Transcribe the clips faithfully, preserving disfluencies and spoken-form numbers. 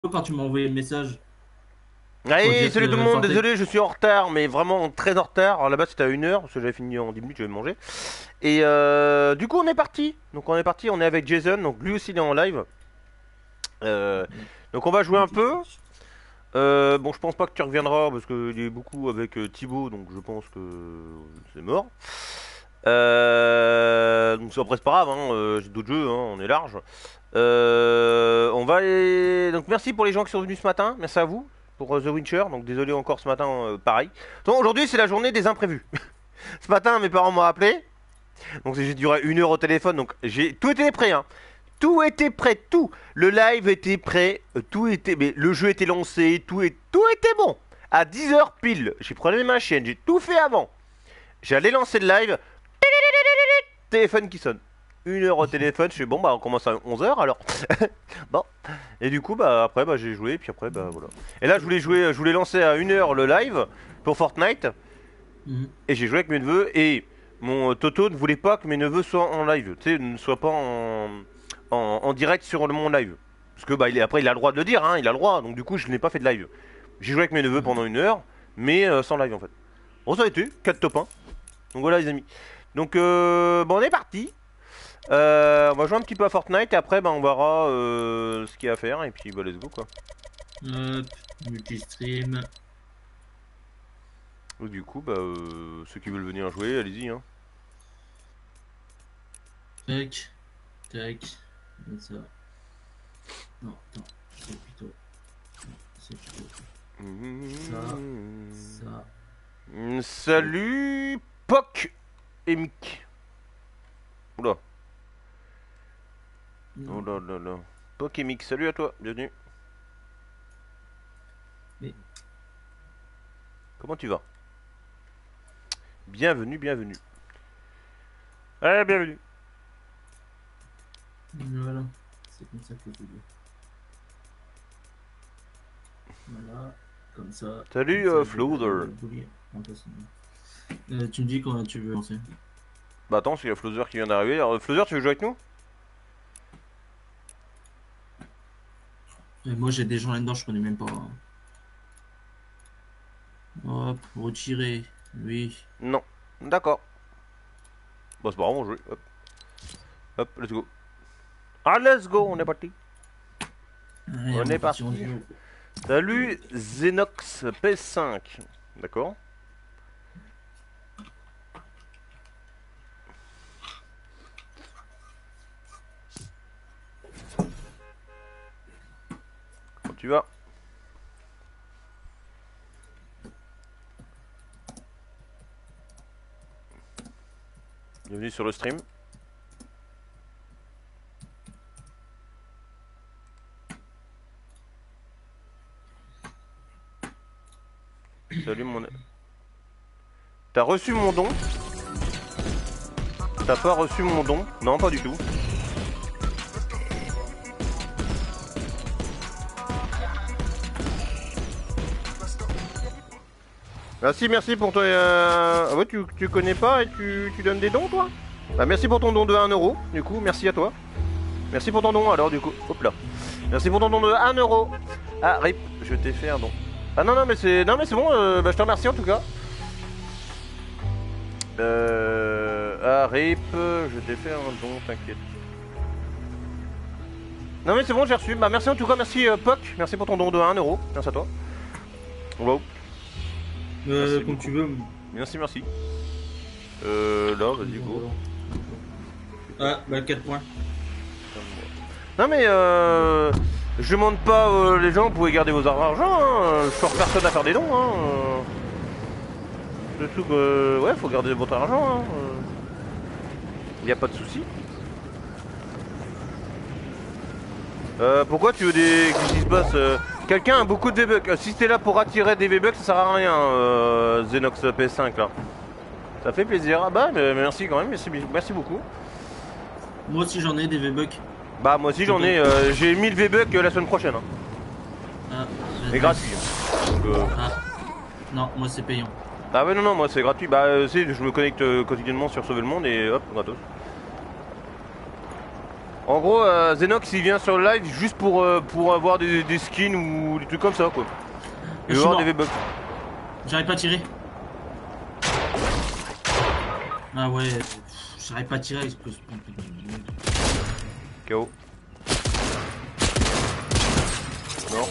quand tu m'as envoyé le message pour Allez, dire salut tout le que monde, sortait. désolé, je suis en retard, mais vraiment très en retard. Alors là-bas c'était à une heure, parce que j'avais fini en dix minutes, je vais manger. Et euh, du coup on est parti. Donc on est parti, on est avec Jason, donc lui aussi il est en live. Euh, donc on va jouer un peu. Euh, bon, je pense pas que tu reviendras, parce qu'il est beaucoup avec euh, Thibaut, donc je pense que c'est mort. Euh, donc c'est après c'est pas grave, hein, euh, j'ai d'autres jeux, hein, on est large. Euh, on va aller... Donc merci pour les gens qui sont venus ce matin, merci à vous pour euh, The Witcher, donc désolé encore ce matin, euh, pareil. Donc aujourd'hui c'est la journée des imprévus. Ce matin mes parents m'ont appelé, donc j'ai duré une heure au téléphone, donc j'ai tout était prêt, hein. Tout était prêt, tout. Le live était prêt, euh, tout était... Mais le jeu était lancé, tout, est... tout était bon. À dix heures pile, j'ai pris ma chaîne, j'ai tout fait avant. J'allais lancer le live, téléphone qui sonne. Une heure au téléphone, je fais bon bah on commence à onze heures alors. Bon. Et du coup bah après bah j'ai joué puis après bah voilà. Et là je voulais jouer, je voulais lancer à une heure le live pour Fortnite Mhm. et j'ai joué avec mes neveux et mon Toto ne voulait pas que mes neveux soient en live, tu sais, ne soient pas en, en, en direct sur le mon live. Parce que bah il est, après il a le droit de le dire, hein, il a le droit, donc du coup je n'ai pas fait de live. J'ai joué avec mes neveux pendant une heure, mais euh, sans live en fait. Bon ça a été, quatre top un. Donc voilà les amis. Donc euh, bon on est parti. Euh, on va jouer un petit peu à Fortnite et après bah, on verra euh, ce qu'il y a à faire et puis bah let's go quoi. Hop, multistream. Donc, du coup bah euh, ceux qui veulent venir jouer allez-y hein. Tac, tac. Comme ça. Non, attends. C'est plutôt. C'est plutôt. Ça, ça. Mmh, Tac. salut Poc et Mick. Oula. Oh Non. là là là. Poc et Mick, salut à toi, bienvenue. Mais Comment tu vas? Bienvenue, bienvenue. Ouais, bienvenue. voilà. C'est comme ça que je veux. Voilà. Comme ça. Comme Salut ça, euh, je vais pas Floather. me boulir. Non, pas ça. Euh, tu me dis quand tu veux lancer. Bah attends, c'est y a Floather qui vient d'arriver. Alors Floather, tu veux jouer avec nous? Et moi j'ai des gens là-dedans, je connais même pas. Hop, retirer. Oui. Non. D'accord. Bah c'est pas grave, on joue. Hop, hop, let's go. Ah let's go, on est parti. Allez, On on est est parti en parti. duo. Salut Xenox P S cinq. D'accord. Comment tu vas? Bienvenue sur le stream. Salut mon... T'as reçu mon don? T'as pas reçu mon don? Non, pas du tout. Ah si, merci pour toi. Euh... Ah ouais, tu, tu connais pas et tu, tu donnes des dons, toi? Bah merci pour ton don de un euro, du coup, merci à toi. Merci pour ton don, alors, du coup. Hop là. Merci pour ton don de un euro. Ah, rip, je t'ai fait un don. Ah non, non, mais c'est non mais c'est bon, euh, bah, je te remercie en tout cas. Euh... Ah, rip, je t'ai fait un don, t'inquiète. Non mais c'est bon, j'ai reçu. Bah merci en tout cas, merci euh, Poc. Merci pour ton don de un euro. Merci à toi. Wow. Euh, Merci comme tu beaucoup. veux. Merci, merci. Euh, là, vas-y, go. Ah, bah quatre points. Non mais euh... Je demande pas euh, les gens, vous pouvez garder vos argent, hein. Je force personne à faire des dons, hein. euh. C'est tout que... Ouais, faut garder votre argent, hein. euh. Y a pas de souci. Euh, pourquoi tu veux des... Qu'est-ce qui se passe euh, Quelqu'un a beaucoup de V-Bucks. Euh, Si t'es là pour attirer des V-Bucks, ça sert à rien, euh, Xenox P S cinq, là. Ça fait plaisir. Ah bah, mais merci quand même, merci, merci beaucoup. Moi aussi j'en ai des V-Bucks. Bah, moi aussi Je j'en donne. ai... Euh, j'ai mille V-Bucks euh, la semaine prochaine, hein. Ah, Mais vas-y. gratuit. Hein. Donc, euh... Ah, non, moi c'est payant. Ah ouais non non moi c'est gratuit, bah euh, je me connecte euh, quotidiennement sur Sauver le Monde et hop gratos. En gros, euh, Zenox il vient sur le live juste pour, euh, pour avoir des, des skins ou des trucs comme ça quoi. Il Je veut suis avoir mort. des V-Bucks. J'arrive pas à tirer. Ah ouais, pff, j'arrive pas à tirer avec ce putain de- K O. Non.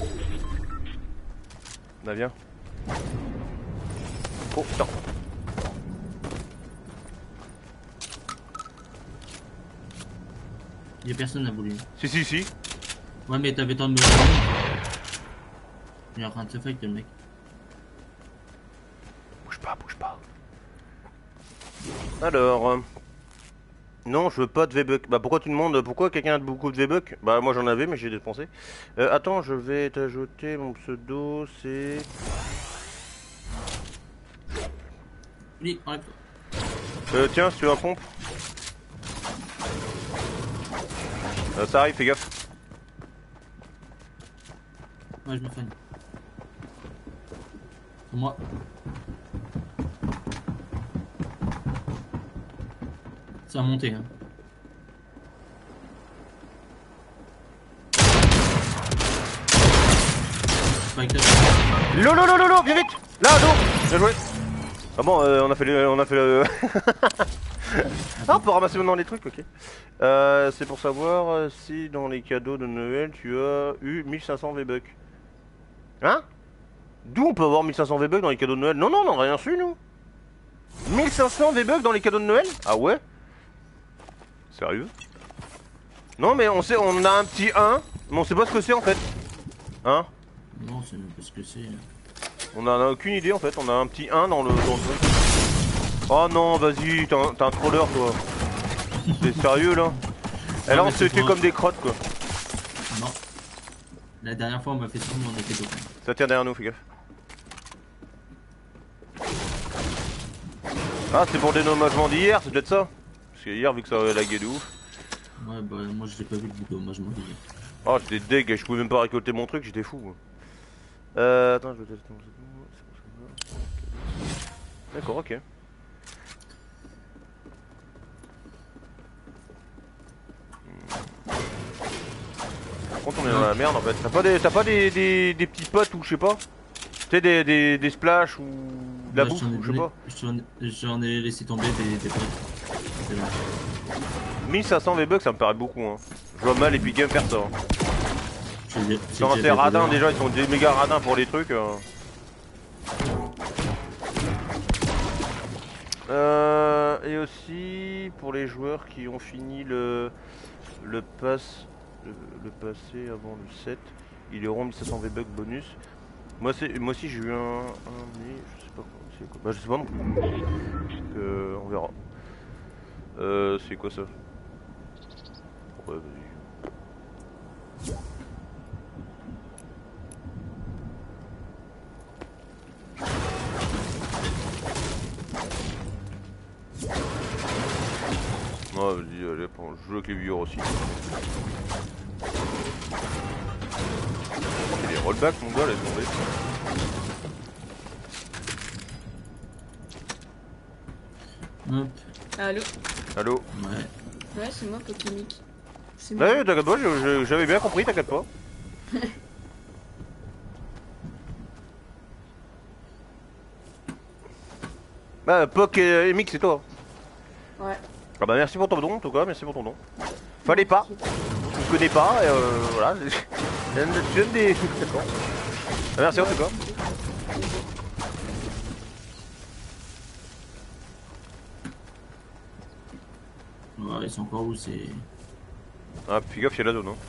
Là viens. Oh putain. Y'a personne à voulu. Si si si. Ouais, mais t'avais temps de me. Il est en train de se fight le mec. Bouge pas, bouge pas. Alors. euh, Non, je veux pas de V-Bucks. Bah pourquoi tu demandes pourquoi quelqu'un a beaucoup de V-Bucks? Bah moi j'en avais mais j'ai dépensé. Euh, attends, je vais t'ajouter mon pseudo, c'est... Oui, enlève. Euh, tiens, si tu veux un pompe. Euh, ça arrive, fais gaffe. Ouais, je me fais. C'est moi. Ça a monté, hein. Spiker. Lolo, lolo, lolo, viens vite. Là, dos. Bien joué. Ah bon, euh, on a fait le... On a fait le... Ah, on peut ramasser maintenant les trucs, ok. Euh, c'est pour savoir euh, si dans les cadeaux de Noël, tu as eu mille cinq cents V-Bucks. Hein? D'où on peut avoir mille cinq cents V-Bucks dans les cadeaux de Noël? Non, non, on n'a rien su, nous. mille cinq cents V-Bucks dans les cadeaux de Noël? Ah ouais? Sérieux? Non, mais on sait, on a un petit un, mais on sait pas ce que c'est en fait. Hein? Non, c'est même pas ce que c'est. On en a aucune idée en fait, on a un petit un dans le, dans le truc. Oh non, vas-y, t'es un, t'es un troller toi. T'es sérieux là? Et là on se fait comme des crottes quoi. Non. La dernière fois on m'a fait ça, mais on était deux. Ça tient derrière nous, fais gaffe. Ah, c'est pour le dédommagement d'hier, c'est peut-être ça? Parce que hier, vu que ça avait lagué de ouf. Ouais, bah moi je l'ai pas vu le dédommagement d'hier. Oh, j'étais deg, je pouvais même pas récolter mon truc, j'étais fou. Moi. Euh, attends, je vais tester mon second. D'accord, ok. Par contre, on est dans la merde en fait. T'as pas des, t'as pas des, des, des petits potes ou je sais pas? Tu sais, des, des, des splashs ou de la Ouais, bouffe j'en ai ou je sais donné- pas? J'en j'en ai laissé tomber des, des potes. C'est vrai. mille cinq cents V-Bucks, ça me paraît beaucoup. Hein. Je vois mal Epic Games faire ça. Hein. C'est- c'est Quand déjà c'est des radin, voleurs. déjà, ils sont des méga radins pour les trucs. Euh... Euh, et aussi pour les joueurs qui ont fini le le pass le, le passé avant le sept, ils auront mille cinq cents V-Bucks bonus. Moi c'est moi aussi j'ai eu un, un mais je sais pas quoi, c'est quoi. Bah je sais pas non plus. Donc, euh, on verra. Euh, c'est quoi ça? Ouais, vas-y. Ouais, vas-y, allez, prends, je joue avec les viewers aussi. C'est des rollbacks, mon gars, laisse tomber. Hop. Allô? Allô? Ouais. Ouais, c'est moi, Pokémic. C'est moi. Ouais, t'inquiète pas, je- je- j'avais bien compris, t'inquiète pas. Bah, Poc et Mick, c'est toi. Ouais. Ah bah merci pour ton don, en tout cas, merci pour ton don. Fallait pas, je ne connais pas, et euh, voilà. Je donne je donne des... D'accord. Ah, merci en tout cas. Ouais, ils sont encore où c'est. Ah, fais gaffe, il y a la zone. Hein.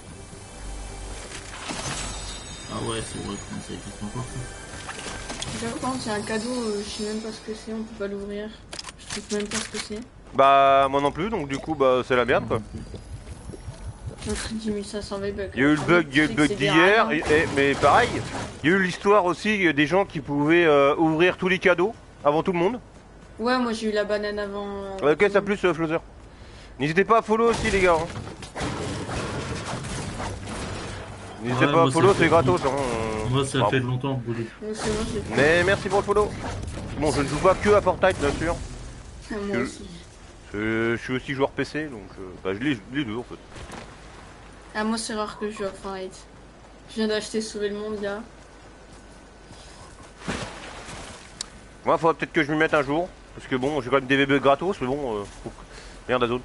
Ah ouais, c'est vrai, comment ça existe encore ça. J'avoue, par contre, c'est un cadeau, euh, je sais même pas ce que c'est, on peut pas l'ouvrir. Je sais même pas ce que c'est. Bah, moi non plus, donc du coup, bah, c'est la merde quoi. Notre dix mille cinq cents V-Bucks. Il y a eu le bug, il y a eu le bug d'hier, et- et- mais pareil, il y a eu l'histoire aussi euh, des gens qui pouvaient euh, ouvrir tous les cadeaux avant tout le monde. Ouais, moi j'ai eu la banane avant. euh, Ok, ça plus, euh, Flother. N'hésitez pas à follow aussi, les gars. Hein. N'hésitez Ouais, pas à moi, follow, ça c'est fait- gratos. Hein. Moi ça Bravo. fait longtemps que vous Donc c'est moi, j'ai Mais merci pour le follow. Bon, je ne joue pas que à Fortnite, bien sûr. Ah, moi que- aussi. Je suis aussi joueur P C, donc euh, bah, je lis les deux en fait. Ah, moi, c'est rare que je joue à Fortnite. Je viens d'acheter Sauver le Monde, là. Moi, faudrait peut-être que je m'y mette un jour. Parce que bon, j'ai quand même des V B gratos, mais bon, euh, faut... merde, Azone.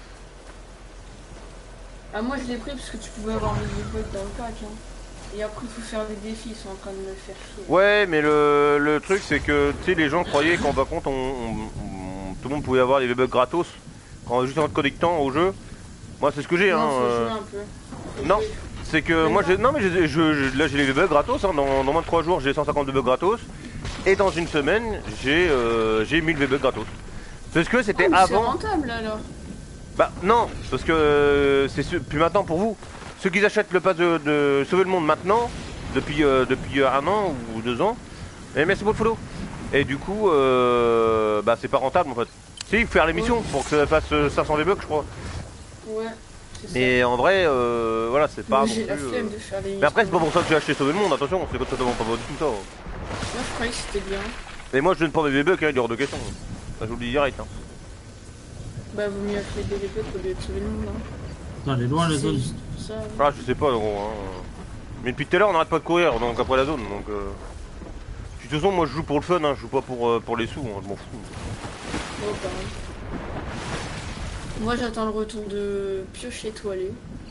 Ah, moi, je l'ai pris parce que tu pouvais avoir mis des bugs dans le pack. Hein. Et après, il faut faire des défis, ils sont en train de me faire chier. Ouais, mais le, le truc, c'est que tu sais, les gens croyaient qu'en bas compte, on, on- on- tout le monde pouvait avoir des V bugs gratos quand juste en te connectant au jeu. Moi, c'est ce que j'ai, hein. Non, faut euh, jouer un peu. Faut Non, jouer. c'est que Mais moi, non. j'ai, non, mais j'ai- je, je- là, j'ai les V bugs gratos. Hein. Dans, dans moins de trois jours, j'ai cent cinquante V bugs gratos. Et dans une semaine, j'ai euh, j'ai mille V bugs gratos. Parce que Ah, c'était mais c'est avant. rentable alors. Bah non, parce que euh, c'est ce- plus maintenant pour vous. Ceux qui achètent le pass de, de Sauver le Monde maintenant, depuis, euh, depuis un an ou deux ans, eh, merci pour le follow. Et du coup, euh, bah c'est pas rentable en fait. Si, il faut faire l'émission pour que ça fasse euh, cinq cents V-Bucks je crois. Ouais, c'est ça. Mais en vrai, euh, voilà, c'est pas Mais non j'ai la plus, euh, flemme de faire les Mais après, c'est pas pour ça que j'ai acheté Sauver le Monde, attention, c'est totalement pas du tout ça. hein. Moi, je croyais que c'était bien. Et moi, je donne pas mes V-Bucks, hein, il est hors de question. Ça, je vous le dis direct. Hein. Bah, vaut mieux acheter des V P qu'au lieu de sauver le monde. Hein. Putain, elle est loin la C'est zone. juste ça. ouais. Ah, je sais pas, gros. Hein. Mais depuis tout à l'heure, on n'arrête pas de courir, donc après la zone, donc. Euh... De toute façon, moi, je joue pour le fun, hein, je joue pas pour, euh, pour les sous, hein, je m'en fous. Oh, pareil. Moi, j'attends le retour de Pioche étoilé.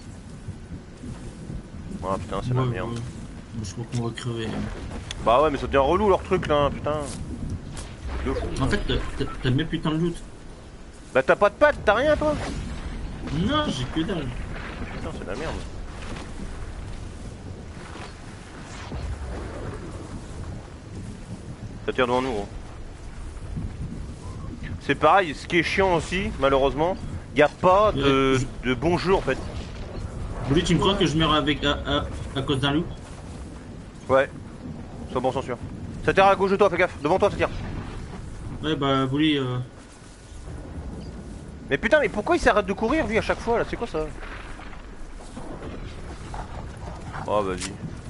Ah putain, c'est Ouais, la merde. ouais. Je crois qu'on va crever. hein. Bah ouais, mais ça devient relou leur truc là, putain. De fou. En fait, t'as- t'as t'as même putain de loot. Bah t'as pas de pattes, t'as rien toi. Non, j'ai que dalle. Putain, c'est de la merde. Ça tire devant nous. Hein. C'est pareil, ce qui est chiant aussi, malheureusement, y a pas de, de bons jeux en fait. Bouli, tu me crois que je meurs avec à, à, à cause d'un loup? Ouais. Sois bon, censure. Ça tire à gauche de toi, fais gaffe. Devant toi, ça tire. Ouais, bah, Bouli, euh... Mais putain, mais pourquoi il s'arrête de courir lui à chaque fois là? C'est quoi ça? Oh, vas-y.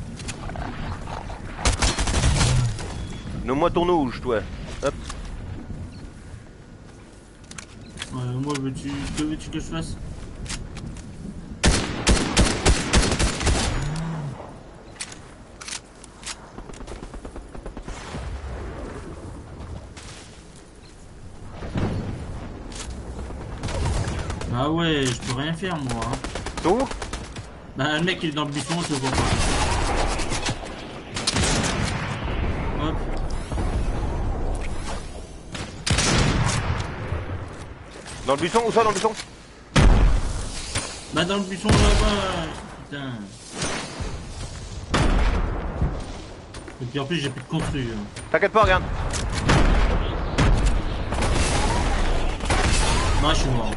Nomme-moi ton ouge, toi. Hop. ouais, moi, veux-tu... Que veux-tu que je fasse? Ah ouais, je peux rien faire, moi. hein. T'es où? Bah, le mec, il est dans le buisson, je le vois pas. Hop. Dans le buisson? Où ça, dans le buisson? Bah, dans le buisson, là-bas. Putain. Et puis en plus, j'ai plus de construit. hein. T'inquiète pas, regarde. Non, je suis mort.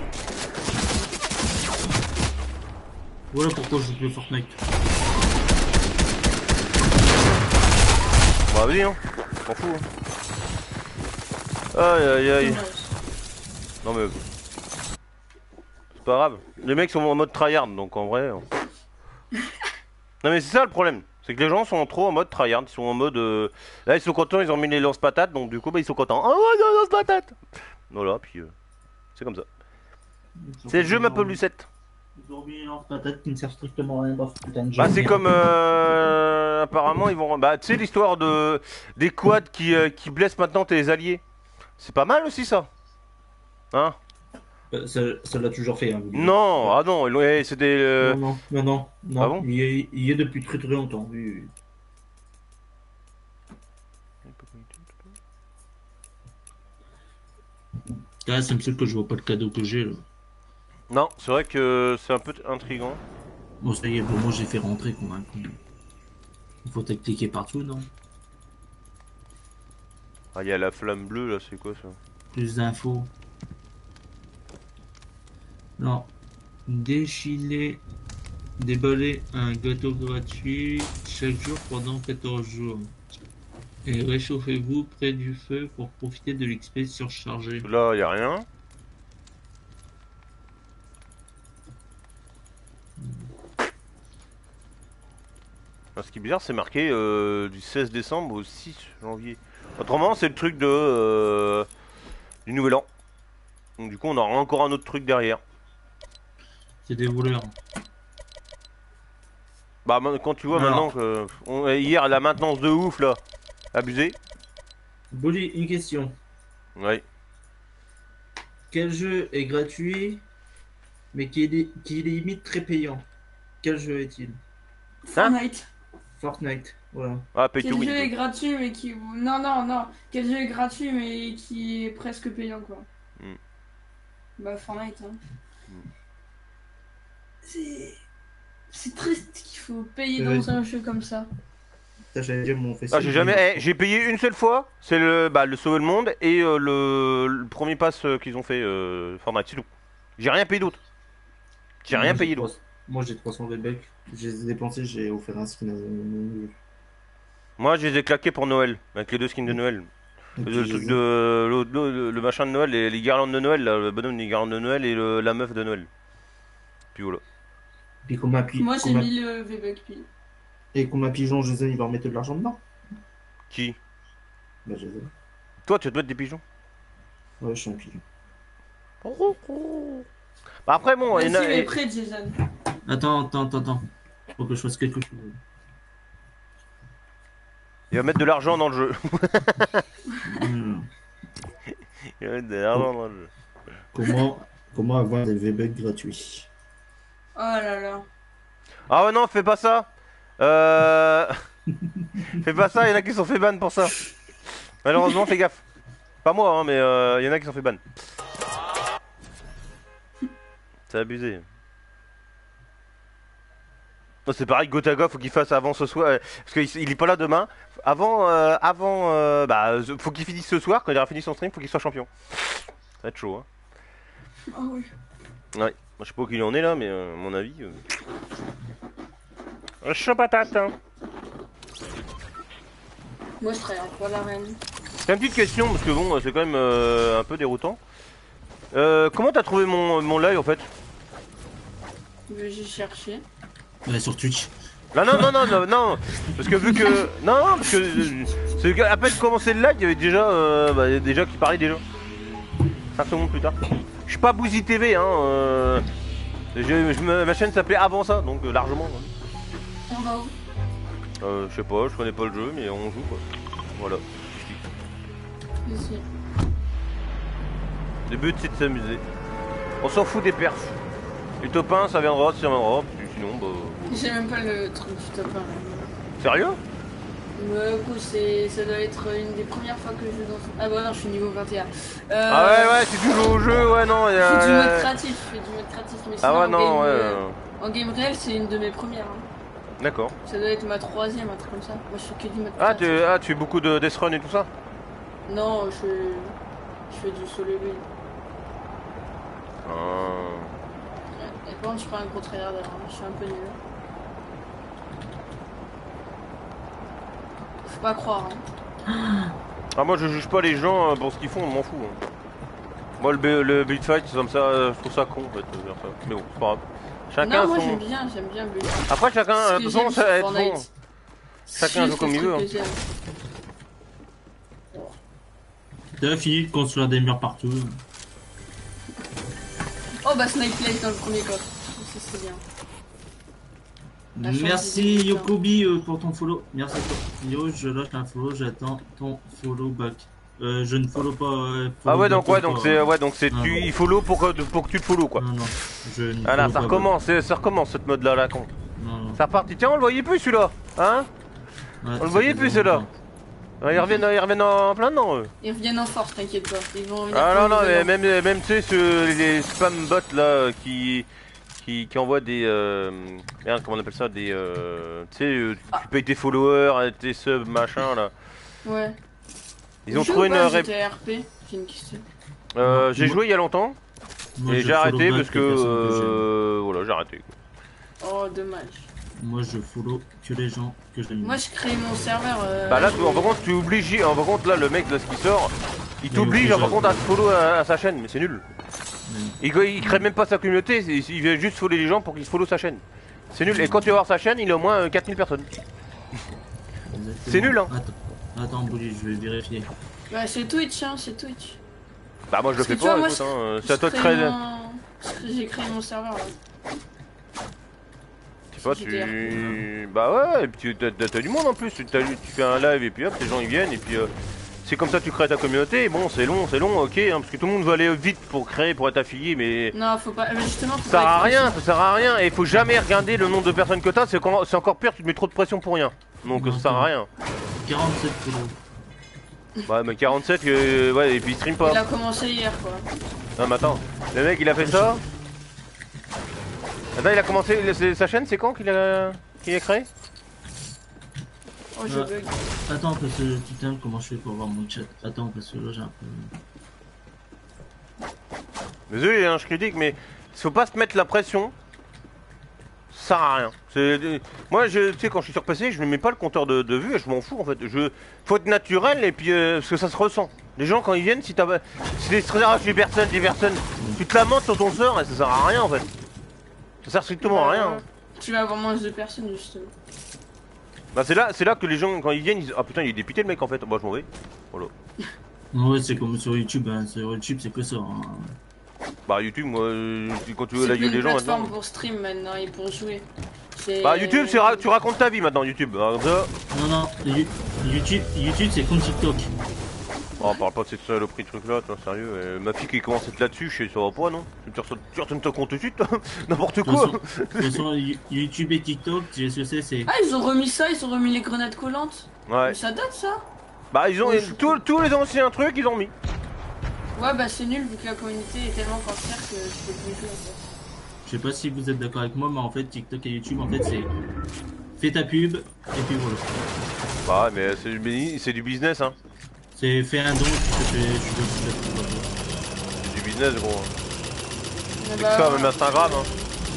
Voilà pourquoi je joue plus Fortnite. Bah, vas-y, hein. M'en fous. Hein. Aïe, aïe, aïe. Dommage. Non, mais. C'est pas grave. Les mecs sont en mode tryhard, donc en vrai. hein. Non, mais c'est ça le problème. C'est que les gens sont trop en mode tryhard. Ils sont en mode. euh, Là, ils sont contents, ils ont mis les lance-patates, donc du coup, bah, ils sont contents. Oh, ouais, non, lance-patates. Voilà, puis. euh, C'est comme ça. C'est le jeu, ma peau lucette. Ils ont mis lance patate qui ne sert strictement à rien dans ce putain de jeu. Bah c'est comme euh, apparemment ils vont bah tu sais l'histoire de des quads qui, euh, qui blessent maintenant tes alliés. C'est pas mal aussi ça. Hein? Euh, Ça ça l'a toujours fait. Hein, vous dites. Non, ah non, ils l'ont- eh, c'est des euh, Non, non, non, non, non. Ah bon il, y est, il y est depuis très très longtemps. Oui, oui. Ah, ça me saoule que je vois pas le cadeau que j'ai là. Non, c'est vrai que c'est un peu intriguant. Bon, ça y est, pour moi j'ai fait rentrer convaincu. Il faut cliquer partout, non? Ah il y a la flamme bleue là, c'est quoi ça? Plus d'infos. Non. Déchiler, déballer un gâteau gratuit chaque jour pendant quatorze jours. Et réchauffez-vous près du feu pour profiter de l'X P surchargé. Là il y a rien. Ah, ce qui est bizarre, c'est marqué euh, du seize décembre au six janvier. Autrement, c'est le truc de euh, du nouvel an. Donc du coup on aura encore un autre truc derrière. C'est des voleurs. Bah quand tu vois Alors. maintenant que on, hier la maintenance de ouf là, abusé. Bolly, une question. Ouais. Quel jeu est gratuit, mais qui est, li- qui est limite très payant? Quel jeu est-il? Fortnite. Fortnite, voilà. Ah pay to Quel jeu est win. gratuit mais qui... Non, non, non. Quel jeu est gratuit mais qui est presque payant, quoi. Mm. Bah, Fortnite, hein. Mm. C'est... C'est triste qu'il faut payer Ouais. dans un jeu comme ça. Putain, j'allais dire mon festival. Ah j'ai jamais, eh, j'ai payé une seule fois, c'est le, bah, le sauver le monde et euh, le, le premier pass euh, qu'ils ont fait euh, Fortnite, c'est tout. J'ai rien payé d'autre. J'ai rien payé d'autre. Moi j'ai trois cents V-Bucks. Je les ai dépensés, j'ai offert un skin à... Moi je les ai claqués pour Noël, avec les deux skins de Noël. Le, truc de le, le- le machin de Noël, les, les guirlandes de Noël, là, le bonhomme des guirlandes de Noël et le- la meuf de Noël. Puis voilà. Puis comme un pi... Moi, j'ai comme un- mis le V-Buck pile. Et comme un pigeon, Jason, il va remettre de l'argent dedans. Qui? Bah Jason. Toi tu dois être des pigeons. Ouais, je suis un pigeon. Bah après bon, il y en a- Vas-y, mais prêt, Jason. Attends, attends, attends, attends. Faut que je fasse quelque chose. il va mettre de l'argent dans le jeu. Hmm. Il va mettre de l'argent dans le jeu. Comment... Comment avoir des V-Bucks gratuits? Oh là là. Ah ouais non, fais pas ça. Euh... fais pas ça, il y en a qui sont fait ban pour ça. Malheureusement, fais gaffe. Pas moi, hein, mais euh, il y en a qui sont fait ban. C'est abusé. Non, c'est pareil, Gotaga, faut qu'il fasse avant ce soir, euh, parce qu'il il est pas là demain. Avant, euh, avant, euh, bah, faut qu'il finisse ce soir. Quand il aura fini son stream, faut qu'il soit champion. Ça va être chaud, hein. Oh oui. Ouais. Moi, je sais pas où il en est là, mais euh, à mon avis. Euh... Chaud patate, hein. Moi, je travaille pour la reine. C'est une petite question parce que bon, c'est quand même euh, un peu déroutant. Euh, comment t'as trouvé mon, mon live en fait? J'ai cherché. Ouais, sur Twitch. Non non non non non non parce que vu que non non parce que euh, c'est que à peine commencé le live, il y avait déjà euh, bah, déjà qui parlait déjà. cinq secondes plus tard. Je suis pas Bouzy T V hein. Euh, je, je me- ma chaîne s'appelait avant ça donc euh, largement. Hein. On va où? Euh, je sais pas, je connais pas le jeu mais on joue quoi. Voilà. Ici. Le but c'est de s'amuser. On s'en fout des perfs. Les top un ça viendra, ça viendra, puis sinon bah. J'ai même pas le truc du top un. Sérieux? Mais du coup, c'est, ça doit être une des premières fois que je joue dans ce... Ah bah non, je suis niveau vingt et un. Euh, Ah ouais ouais, si tu joues au jeu, ouais non, il y Je a... fais du mode créatif, je fais du mode créatif, mais sinon Ah ouais en, non, game, ouais. euh, euh, en game réel, c'est une de mes premières. hein. D'accord. Ça doit être ma troisième, un truc comme ça. Moi, je fais que du mode Ah tu, créatif. ah tu fais beaucoup de Death Run et tout ça? Non, je fais... je fais du solo build. Ah. Ouais. Et par contre, je suis pas un gros tryhard, alors je suis un peu nul. Faut pas croire. Hein. Ah moi je juge pas les gens euh, pour ce qu'ils font, on m'en fout. Hein. Moi le, b- le build fight, c'est comme ça, euh, je trouve ça con en fait. de faire ça. Mais bon, c'est pas grave. Chacun Non, moi son... j'aime bien, j'aime bien le build. Après chacun, Ce euh, que de toute façon, j'aime ça sur va être Fortnite, bon. c'est Chacun juste joue comme le il truc veut, que hein. j'aime. T'as fini de construire des murs partout. Oh bah Snipe Place dans le premier coffre. Ça c'est bien. La chance Merci des débutants. Yokobi euh, pour ton follow. Merci à toi. Yo, je lâche un follow, j'attends ton follow back. Euh, je ne follow pas. euh, Ah follow ouais donc back ouais pas, donc c'est euh, ouais donc c'est non, tu non. il follow pour que pour que tu te follow quoi. Non, non, je ne Voilà, follow ça pas, recommence, c'est- ça recommence cette mode là là con. Non, non. Ça repartit. Tiens on le voyait plus celui-là, hein? Ouais, On le ça voyait fait plus longtemps. celui-là. Ils reviennent, ils reviennent en plein dedans eux. Ils reviennent en force, t'inquiète pas. Ils vont revenir Ah pour non le non mais nouvel an. même même tu sais ce- les spam bots là euh, qui qui, qui envoient des euh, merde comment on appelle ça des euh, tu sais euh, tu payes tes followers, tes subs machin là. Ouais. Ils ont Tu joues trouvé ou une pas rép- G T A R P. J'ai une question. euh, j'ai Moi- joué il y a longtemps Moi, et je j'ai follow arrêté back parce que les personnes que j'aime. euh, voilà j'ai arrêté. Oh dommage. Moi, je follow que les gens que j'aime. Moi je crée mon serveur. Euh, Bah là je- tu, en par contre tu obliges en par contre là le mec là ce qui sort il Mais t'oblige oui, en par déjà, contre à ouais. te follow à, à sa chaîne mais c'est nul. Ouais. Il, il crée même pas sa communauté, c'est- il vient juste follow les gens pour qu'ils follow sa chaîne. C'est nul, et quand tu vas voir sa chaîne, il a au moins euh, quatre mille personnes. Exactement. C'est nul, hein. Attends, attends, Bouli, je vais vérifier. Bah c'est Twitch, hein, c'est Twitch. Bah moi je le Parce fais que tu vois, pas, moi, écoute, je- hein. C'est je à toi de crée créer. mon- J'ai créé mon serveur là. Je sais pas, G T R P. tu... Bah ouais, et puis t'as t'as du monde en plus, tu, t'as- tu fais un live et puis hop, les gens ils viennent et puis... Euh, c'est comme ça que tu crées ta communauté, et bon c'est long, c'est long, ok, hein, parce que tout le monde veut aller vite pour créer, pour être affilié, mais... Non, faut pas. Mais justement, faut Ça sert pas à être rien, pressé. ça sert à rien, et il faut jamais regarder le nombre de personnes que t'as, c'est encore, c'est encore pire, tu te mets trop de pression pour rien. Donc Non, ça sert à rien. quarante-sept kilos. Ouais mais quarante-sept, euh, ouais, et puis il stream pas. Il a commencé hier quoi. Non mais attends, le mec il a fait ça. Attends, il a commencé, c'est- sa chaîne c'est quand qu'il a, qu'il a créé? Oh, je Ouais. bug. Attends, parce que putain, comment je fais pour voir mon chat? Attends, parce que là j'ai un peu. Désolé hein, je critique, mais faut pas se mettre la pression. Ça sert à rien. C'est- Moi, je, tu sais, quand je suis sur P C, je ne mets pas le compteur de, de vue et je m'en fous en fait. Je... Faut être naturel et puis euh, parce que ça se ressent. Les gens quand ils viennent, si t'as, si les stressés, ah, j'ai personne, j'ai personne, tu te lamentes sur ton sort et ça sert à rien en fait. Ça sert strictement à rien. Euh, Tu vas avoir moins de personnes justement. Bah c'est là, c'est là que les gens quand ils viennent, ils disent ah putain il est dépité le mec en fait. Bah je m'en vais. Voilà. Ouais, c'est comme sur YouTube, hein. Sur YouTube, c'est que ça. Hein. Bah YouTube, moi, euh, quand tu veux C'est la plus gueule une des gens plateforme maintenant. pour stream maintenant et pour jouer. C'est- Bah YouTube, c'est ra- tu racontes ta vie maintenant YouTube. Alors, ça, Non, non, You- YouTube, YouTube c'est comme TikTok. oh, on parle pas de cette saloperie de truc là, toi, sérieux. euh, ma fille qui commence à être là-dessus, je sais ça va pas non. Tu retournes tu retournes ton compte tout de suite, toi. N'importe De quoi. toute façon- de toute façon, You- YouTube et TikTok, tu sais ce que c'est, c'est. Ah, ils ont remis ça, ils ont remis les grenades collantes. Ouais. Mais ça date ça? Bah ils ont Oui, je- tous- tous les anciens trucs ils ont mis. Ouais, bah c'est nul vu que la communauté est tellement cancère que je peux plus jouer en fait. Je sais pas si vous êtes d'accord avec moi, mais en fait, TikTok et YouTube, en fait, c'est. Fais ta pub, et puis voilà. Bah mais c'est du, bini- c'est du business hein. C'est fais un don, tu te fais. Tu te fais- C'est du business gros. Mais C'est bah, que ça, même Instagram hein.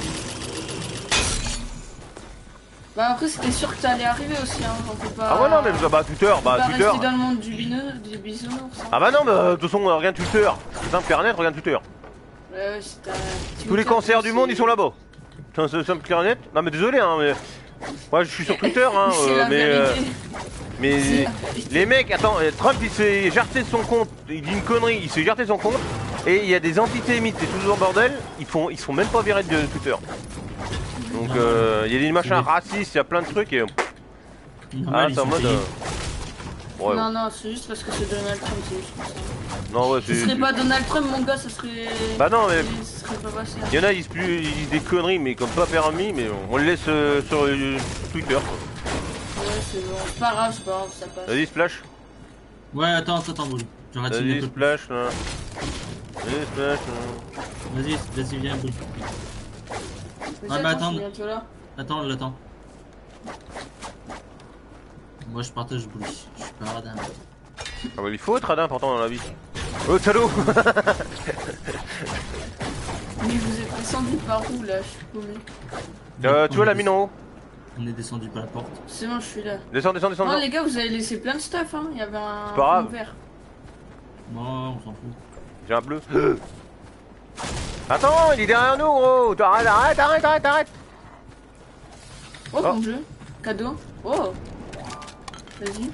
Bah après c'était sûr que t'allais arriver aussi hein, on peut pas... Ah ouais non mais bah Twitter, on peut bah pas Twitter. rester dans le monde du, bino- du bisounours hein. Ah bah non mais euh, de toute façon euh, regarde Twitter. C'est simple clair net, regarde Twitter. Ouais, ouais, c'est un- Tous les cancers du monde ils sont là-bas. C'est c'est simple clair net. Non mais désolé hein mais. Moi je suis sur Twitter hein C'est euh, la mais. euh, vérité. Mais C'est la vérité. les mecs, attends, euh, Trump il s'est jarté de son compte, il dit une connerie, il s'est jarté de son compte, et il y a des antisémites et tout le bordel, ils font, ils se font même pas virer de Twitter. Donc Non, euh, il y a des machins des- racistes, il y a plein de trucs et. Ah, Normal, ils c'est en sont mode. payés. euh, Ouais, Non, non, c'est juste parce que c'est Donald Trump, c'est juste pour ça. non, ouais, Ce c'est. serait pas Donald Trump, mon gars, ça serait. Bah non, mais. Ce serait pas passé. Il y en a, ils disent, plus, ils disent des conneries, mais comme pas permis, mais on, on le laisse euh, sur euh, Twitter. quoi. Ouais, c'est bon. C'est pas grave, c'est pas grave, ça passe. Vas-y, splash. Ouais, attends, attends, attends, Bouli. J'arrête Vas-y, un peu. splash, là. Vas-y, splash, là. Vas-y, vas-y, viens, Bouli. Mais Ah, ça, bah, attends, je attends. suis bientôt là. Attends, l'attends. Moi, je partage Bouli. Je suis pas radin. Ah bah il faut être radin pourtant dans la vie. Oh salaud. Mais vous êtes descendu par où là? Je suis paumé. euh, Tu vois la mine en haut? On est descendu par la porte. C'est bon, je suis là. Descends, descends, descends. Non, descends. les gars, vous avez laissé plein de stuff, hein. Il y avait un. C'est pas grave. fond vert. Non, on s'en fout. J'ai un bleu. Attends, il est derrière nous gros. Arrête, arrête, arrête, arrête, arrête. Oh, Oh. mon jeu. Cadeau. Oh. Vas-y.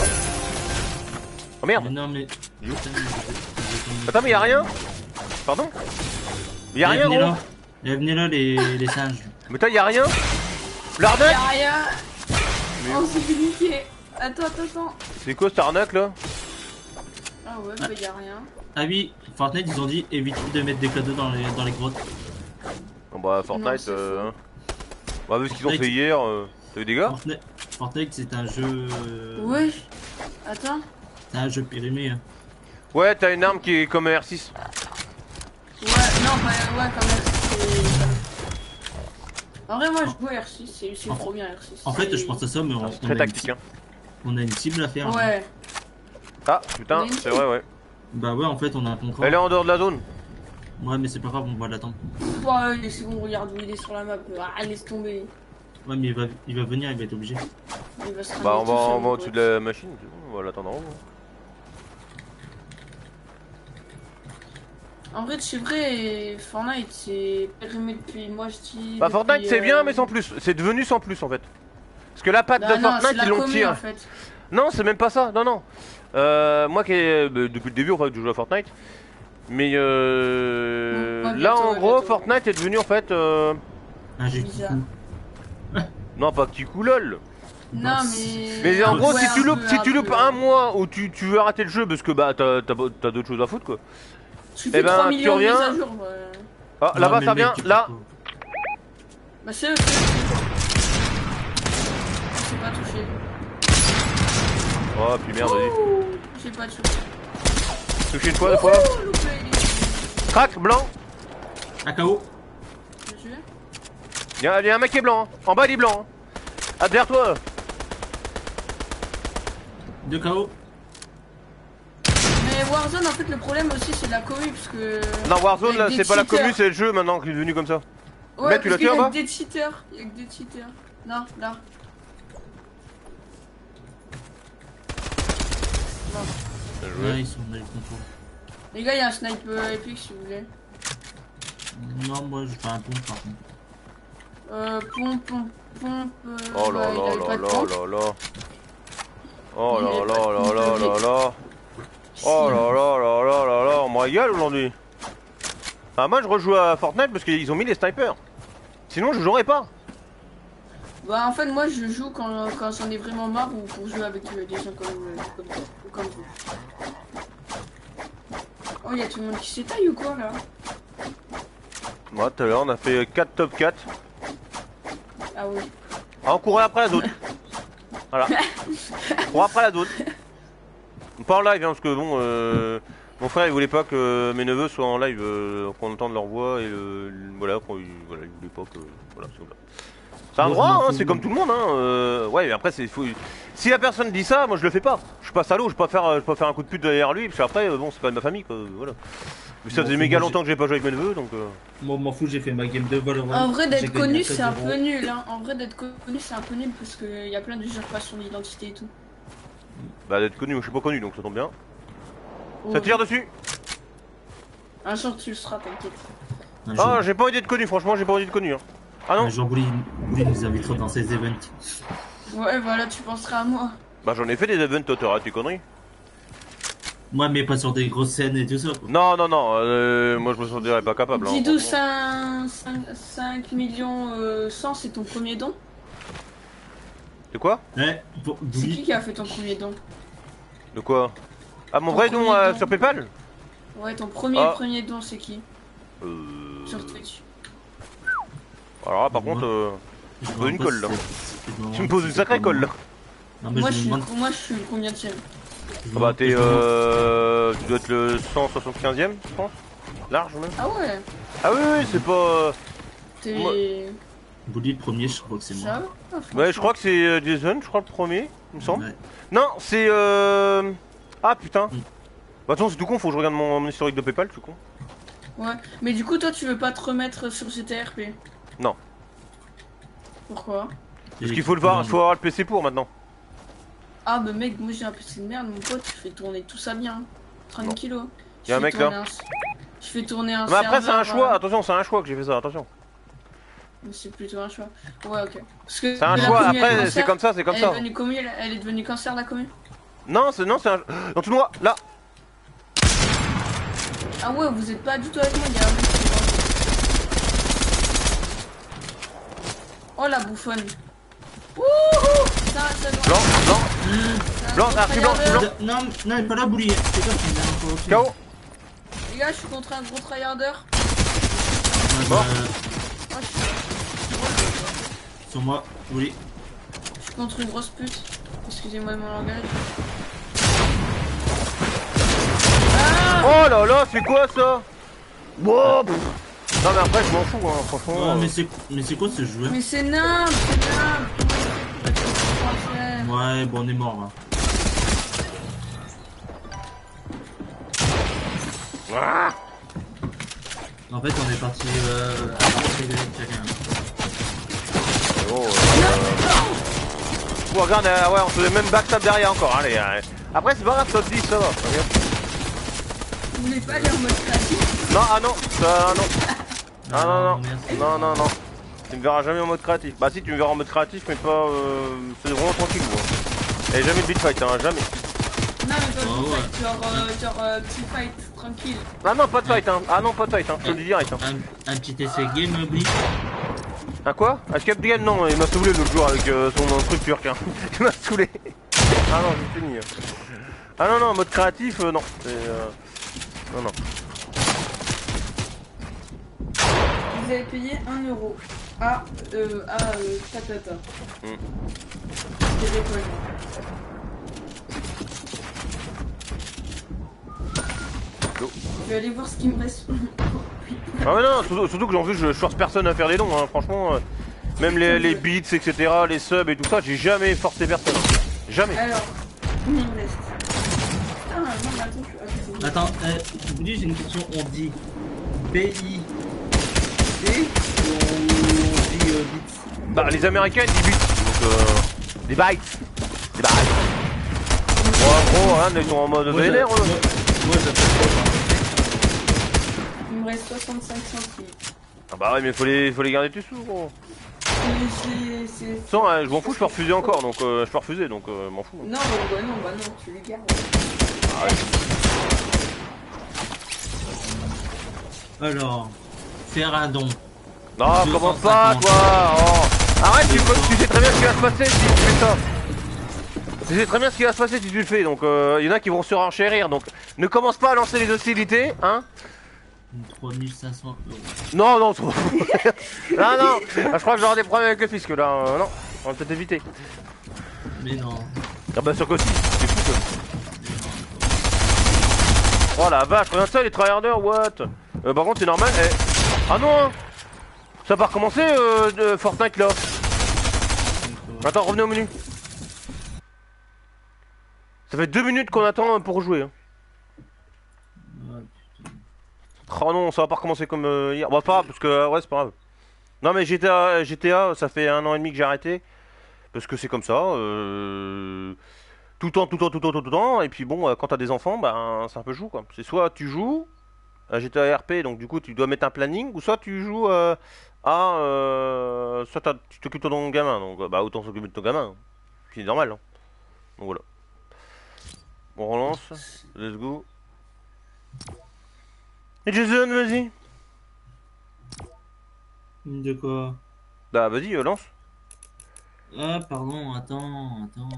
Oh merde. Mais non, mais. Il est où Putain, mais je- je- Attends, mais y'a rien. Pardon? Mais y'a Eh, rien venez gros. là. Eh, venez là, les, les singes. Mais toi y'a rien. L'arnaque. Y'a rien. Mais- Oh, c'est niqué. Attends, attends, attends. C'est quoi cette arnaque là? Ah ouais, bah y'a rien. Ah oui, Fortnite, ils ont dit évitez de mettre des cadeaux dans les, dans les grottes. Bon bah Non, Fortnite, c'est euh... faux. hein. Bah vu ce qu'ils ont Fortnite. fait hier, euh... t'as eu des gars? Fortnite, Fortnite c'est un jeu. euh, Ouais. Attends. C'est un jeu périmé. Hein. Ouais, t'as une arme qui est comme un R six. Ouais, non, bah ouais, quand même. c'est- En vrai, moi je joue à R six, c'est c'est En- trop bien R six. En fait, C'est- je pense à ça, mais on, Ah, c'est on très a, tactique une, hein. on a une cible à faire. hein. Ouais. Ah putain, Mais- c'est vrai ouais. Bah ouais, en fait, on a un contrat. Elle est en dehors de la zone. Ouais, mais c'est pas grave, on va l'attendre. Ouais, c'est bon, regarde où il est sur la map. Ah, laisse tomber. Ouais, mais il va, il va venir, il va être obligé. Il va se Bah on ramener va, tout seul, on va mon au-dessus pote. de la machine, c'est bon, on va l'attendre en haut. En vrai, c'est vrai, Fortnite c'est périmé depuis. Moi je dis. Bah depuis, Fortnite c'est euh, bien mais sans plus, c'est devenu sans plus en fait. Parce que la patte Bah de non, c'est Fortnite la ils l'ont commune tiré. en fait. Non c'est même pas ça, non non. Euh, moi qui ai, bah, depuis le début en fait je joue à Fortnite, Mais euh... Bon, là bientôt, en ouais, gros bientôt. Fortnite est devenu en fait euh... Ah, j'ai Bizarre. coup. non pas petit coup lol. Non, Bah, mais. Mais en Ouais, gros ouais, si tu un loupes peu, si un tu loupes peu. un mois où tu, tu veux arrêter le jeu parce que bah t'as t'as d'autres choses à foutre quoi. Tu Eh fais ben, trois tu millions de mises reviens. à jour. Ouais. Ah Non, là-bas mais ça le mec, vient, tu peux là. pas. Bah, c'est eux, c'est eux. J'ai pas touché. Oh puis merde vas-y. Ouh, j'ai pas touché. Touché une fois, deux fois. Ouh, loupé, il est- Crac, blanc. A K O. J'ai tué. Il y, a- il y a un mec qui est blanc. hein. En bas il est blanc. hein. Ah derrière toi. deux K O. Mais Warzone, en fait, le problème aussi, c'est la commu, parce que. Non Warzone là Avec des c'est pas la cheaters. commu c'est le jeu maintenant qui est devenu comme ça. Ouais, Mec, tu l'as parce tué qu'il y en a bas que des cheaters. Il y a que des cheaters. Non, là. Non. Bien joué. Ouais, ils sont dans le contrôle. Les gars, il y a un sniper épique si vous voulez. Non, moi je fais un pompe par contre. Euh, pompe, pompe, pompe. euh, Oh là bah, il là avait là pas de là pompe. là là. Oh Il là avait là pas de là pompe, là ok. là là. Oh là là là là là là. On me régale aujourd'hui. Ah moi je rejoue à Fortnite parce qu'ils ont mis les snipers. Sinon je jouerais pas. Bah, en fait, moi je joue quand, quand j'en ai vraiment marre ou pour jouer avec euh, des gens comme, euh, comme, ou comme vous. Oh, il y a tout le monde qui s'étaille ou quoi là? Moi tout à l'heure on a fait quatre top quatre. Ah oui. Ah, on courait après la zone. Voilà. On court après la zone. Pas en live hein, parce que bon euh, mon frère il voulait pas que mes neveux soient en live, euh, qu'on entende leur voix et euh, voilà, qu'on- voilà, il voulait pas que. Voilà, c'est voilà. C'est un Moi, je droit, m'en hein, fous. c'est comme tout le monde. Hein, euh, ouais, mais après, c'est faut... si la personne dit ça, moi je le fais pas. Je suis pas salaud, je peux pas faire, je peux pas faire un coup de pute derrière lui, parce qu'après, euh, bon, c'est quand même ma famille, quoi. Voilà. Mais ça M'en faisait fous, méga moi, longtemps que j'ai pas joué avec mes neveux, donc. Euh... Moi, m'en fous, j'ai fait ma game de Valorant. En vrai, J'ai d'être gagné connu, à c'est un sept peu euros. nul. Hein. En vrai, d'être connu, c'est un peu nul parce qu'il y a plein de usurpations d'identité et tout. Bah, d'être connu, moi je suis pas connu, donc ça tombe bien. Oh, Ça tire dessus. un jour, tu le seras, t'inquiète. Un Ah, jour, j'ai pas envie d'être connu, franchement, j'ai pas envie d'être connu. Hein. Ah non. un jour, Bouli Bouli nous invitera dans ses events. Ouais, voilà, tu penseras à moi. Bah, j'en ai fait des events, toi, t'arrêtes tes conneries. Moi, mais pas sur des grosses scènes et tout ça. Quoi. Non, non, non, euh, moi je me sentirais pas capable. Hein, Didou, franchement. cinq millions euh, cent, c'est ton premier don? De quoi? Ouais, pour C'est Bouli, qui qui a fait ton premier don? De quoi? Ah, mon Ton vrai nom premier euh, don. sur PayPal? Ouais, ton premier Ah. premier don, c'est qui? Euh... Sur Twitch. Alors là, par Moi. contre, euh, je poses me une demande colle, pas là. si c'est- je me tu me demande poses si une c'est sacrée pas colle là. moi. Non, mais Moi, je je me suis, demande. moi, je suis combien de je tième? me Ah bah demande- t'es je me demande- euh... tu dois être le cent soixante-quinzième, je pense. Large même. Ah ouais, Ah oui, oui, c'est pas... t'es. Moi- Bouli, le premier, je crois que c'est moi. Ça va? Ouais, je crois que c'est euh, Jason, je crois le premier, il me semble. Ouais. Non, c'est euh... Ah putain. Mm. Bah attends, c'est tout con, faut que je regarde mon, mon historique de PayPal, tout con. Ouais, mais du coup, toi, tu veux pas te remettre sur G T R P? Non. Pourquoi? Parce qu'il faut le voir, il faut avoir le P C pour maintenant. Ah, bah mec, moi j'ai un P C de merde, mon pote, je fais tourner tout ça bien. trente Non. kilos. Y a un Je fais mec, tourner là. un- Je fais tourner un Mais après, c'est un serveur, choix, euh, attention, c'est un choix que j'ai fait ça, attention. C'est plutôt un choix. Ouais, ok. Parce que C'est un la choix, commu, elle est après, cancer. c'est comme ça, c'est comme elle ça. Est devenue commu, elle, elle est devenue cancer, la commu. Non, c'est non, c'est un... Dans tout noir, là. Ah ouais, vous êtes pas du tout avec moi, il y a un mec qui est dans- Oh la bouffonne. Wouhou. Ça, ça doit- Blanc, blanc, c'est un blanc, gros ah, c'est blanc, c'est tryharder. blanc. Non, non, il est pas là, Bouli. C'est toi qui me l'as encore. K O. Les gars, je suis contre un gros tryharder. Mort. Oh, je suis... Sur moi, Bouli. je suis contre une grosse pute. Excusez-moi de mon langage. Oh là là, c'est quoi ça? Wow, pff. Non mais après je m'en fous hein, franchement. Ouais, euh. mais c'est mais c'est quoi ce joueur? Mais c'est nimble, c'est nimble. Ouais, bon, on est mort là. Ah. En fait, on est parti euh, à partir de chacun. Oh, euh... oh, regarde, euh, ouais, on faisait même backstab derrière encore. Allez, allez. Après c'est pas grave, top dix, ça va. Regarde. Vous voulez pas aller en mode créatif? Non, ah non, ça non. Ah non, non, merci. non, non, non. Tu me verras jamais en mode créatif. Bah si, tu me verras en mode créatif, mais pas... Euh... C'est vraiment tranquille, moi. Et jamais de beat fight, hein, jamais. Non, mais pas Oh, du ouais. fight, genre, euh, genre euh, petit fight tranquille. Ah non, pas de fight, hein. Ah non, pas de fight, hein. Je te le dis direct. Hein. Un, un petit essai game, Blitz. Un quoi? Un escape game? Non, il m'a saoulé l'autre jour avec euh, son euh, truc turc. Hein. Il m'a saoulé. Ah non, j'ai fini. Ah non, non, mode créatif, euh, non. Euh... Non, non. Vous avez payé un euro. Ah, euh, ah, euh, tatata. Mm. C'est des points. Je vais aller voir ce qu'il me reste. Ah ouais non, surtout, surtout que j'en veux, je, je force personne à faire les dons, hein. Franchement, euh, même les, les beats, et cetera, les subs et tout ça, j'ai jamais forcé personne. Jamais. Alors, combien il me reste? Ah non, mais attends, je suis... Attends, euh, je vous dis, j'ai une question, on dit B I T ou on dit euh, bits? Bah les Américains ils disent beats, donc euh, des bytes. Des bytes. Bon en gros, hein, ils sont en mode Moi, V N R, moi, eux. moi j'appelle Il me reste soixante-cinq centimes. Ah bah ouais mais faut les, faut les garder tes sous gros. C'est... c'est... Sans, hein, je m'en fous, je peux refuser encore, donc euh, je peux refuser, donc euh, m'en fous. Non, bah, bah non, bah non, tu les gardes. Ah ouais. pas. Alors, faire un don. Non, deux commence cent pas cinquante. toi. Oh. Arrête, tu, tu sais très bien ce qui va se passer si tu fais ça. Tu sais très bien ce qui va se passer si tu le fais, donc il euh, y en a qui vont se renchérir, donc ne commence pas à lancer les hostilités, hein. trois mille cinq cents euros. Non, non, trop. Non, non, je crois que j'aurai des problèmes avec le fisc là, euh, non, on va peut-être éviter. Mais non. Ah bah sûr que si, c'est fou ça. Oh la vache, regarde ça les tryharders, what euh, Par contre c'est normal, eh. Ah non hein. Ça va recommencer euh, de Fortnite là. Attends, revenez au menu. Ça fait deux minutes qu'on attend pour jouer. Hein. Ouais, Oh non, ça va pas recommencer comme euh, hier. Bah pas grave, parce que euh, ouais c'est pas grave. Non mais G T A, G T A, ça fait un an et demi que j'ai arrêté. Parce que c'est comme ça. Euh... Tout le temps, tout le temps, tout le temps, tout le temps. Et puis bon, euh, quand t'as des enfants, bah c'est un peu chou quoi. C'est soit tu joues à G T A R P, donc du coup tu dois mettre un planning, ou soit tu joues euh, à... Euh... Soit tu t'occupes de ton gamin, donc bah autant s'occuper de ton gamin. C'est normal. Hein. Donc voilà. On relance, let's go. Et Jason, vas-y. de quoi? Bah vas-y, euh, lance. Ah, pardon, attends, attends.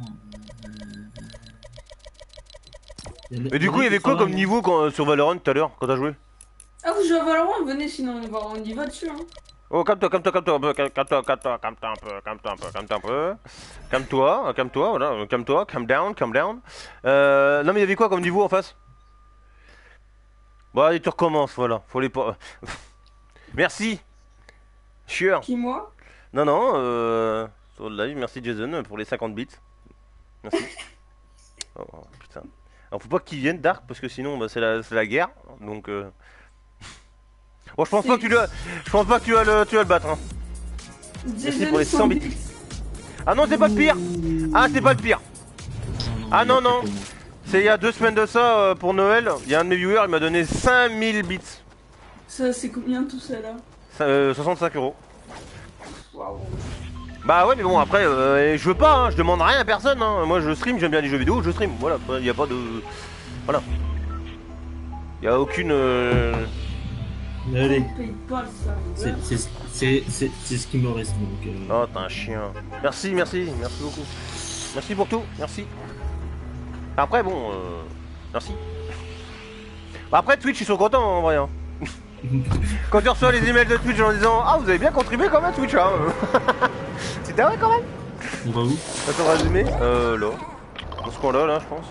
Euh... Et du coup, il y avait quoi comme niveau quand, euh, sur Valorant tout à l'heure, quand t'as joué? Ah, vous jouez à Valorant? Venez, sinon on, va, on y va dessus. Hein. Oh, calme-toi, calme-toi, calme-toi un peu, calme-toi, calme-toi, calme-toi un peu, calme-toi un peu, calme-toi un peu. Calme-toi, calme-toi, voilà, calme-toi, calm down, calm down. Euh, non mais il y avait quoi comme niveau en face? Bon allez, tu recommences, voilà, faut les pas... Merci. Sure. Qui, moi? Non, non, euh... sur le live, merci Jason pour les cinquante bits. Merci. Oh, oh, putain. Alors faut pas qu'il vienne Dark parce que sinon bah, c'est la, c'est la guerre, donc... Euh... Bon, je pense pas que tu dois, je pense pas que tu vas le, tu vas le battre. Hein. Merci pour les cent bits. Ah non, c'est pas le pire. Ah, c'est pas le pire. Ah non, non. C'est il y a deux semaines de ça euh, pour Noël. Il y a un de mes viewers, il m'a donné cinq mille bits. Ça, c'est combien tout ça là? Euh, soixante-cinq euros. Waouh. Bah ouais, mais bon, après, euh, je veux pas, hein, je demande rien à personne. Hein. Moi, je stream, j'aime bien les jeux vidéo, je stream. Voilà, il y a pas de, voilà. Il y a aucune. Euh... Allez. On paye pas ça. C'est ce qui me reste donc. Euh... Oh, t'es un chien. Merci, merci, merci beaucoup. Merci pour tout, merci. Après, bon, euh, merci. Bah, après, Twitch, ils sont contents en vrai. Hein. Quand tu reçois les emails de Twitch en disant ah, vous avez bien contribué quand même, Twitch. Hein. C'était vrai quand même. On va où? Ça te résumé Euh, là. Dans ce coin-là, là, je pense.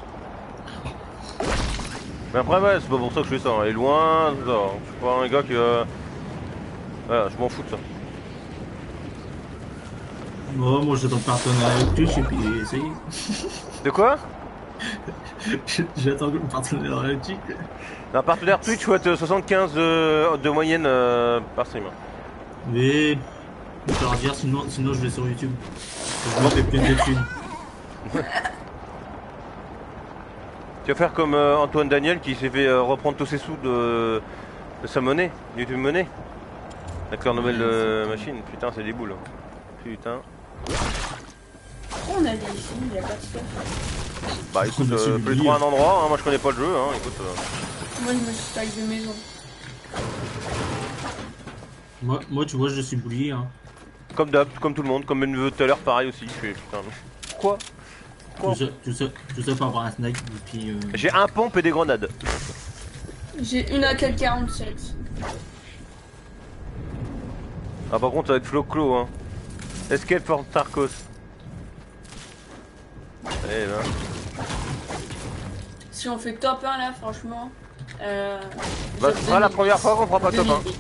Mais après, ouais, c'est pas pour ça que je fais ça. Hein. Elle est loin, tout ça. Je suis pas un gars qui va. Voilà, je m'en fous de ça. Bon, moi j'attends le partenariat avec Twitch et puis ça y est. De quoi? J'attends le partenariat avec Twitch. Un partenaire Twitch, faut être soixante-quinze de, de moyenne euh, par stream. Mais. Je vais leur dire, sinon, sinon je vais sur YouTube. Je vais plus de thunes. Tu vas faire comme euh, Antoine Daniel qui s'est fait euh, reprendre tous ses sous de, de sa monnaie, YouTube monnaie. Avec leur nouvelle euh, machine. Putain, c'est des boules. Putain. On a dit ici, il n'y a pas de stuff. Bah écoute, euh, faut les trouver un endroit, hein. Moi je connais pas le jeu, hein. Écoute. Euh... Moi, je me suis taille de maison. Moi, moi, tu vois, je suis boulier. Hein. Comme d'hab, comme tout le monde, comme mes neveux tout à l'heure, pareil aussi. Je fais putain. Quoi? Quoi? Tout ça, tout ça, tout ça pour avoir un snipe. Et puis. Euh... J'ai un pompe et des grenades. J'ai une A K quarante-sept. Ah, par contre, ça va être Floclo, hein. Escape from Tarkos. Allez, là. Si on fait top un là, franchement. Euh, Bah, ce sera la première fois qu'on fera pas top un.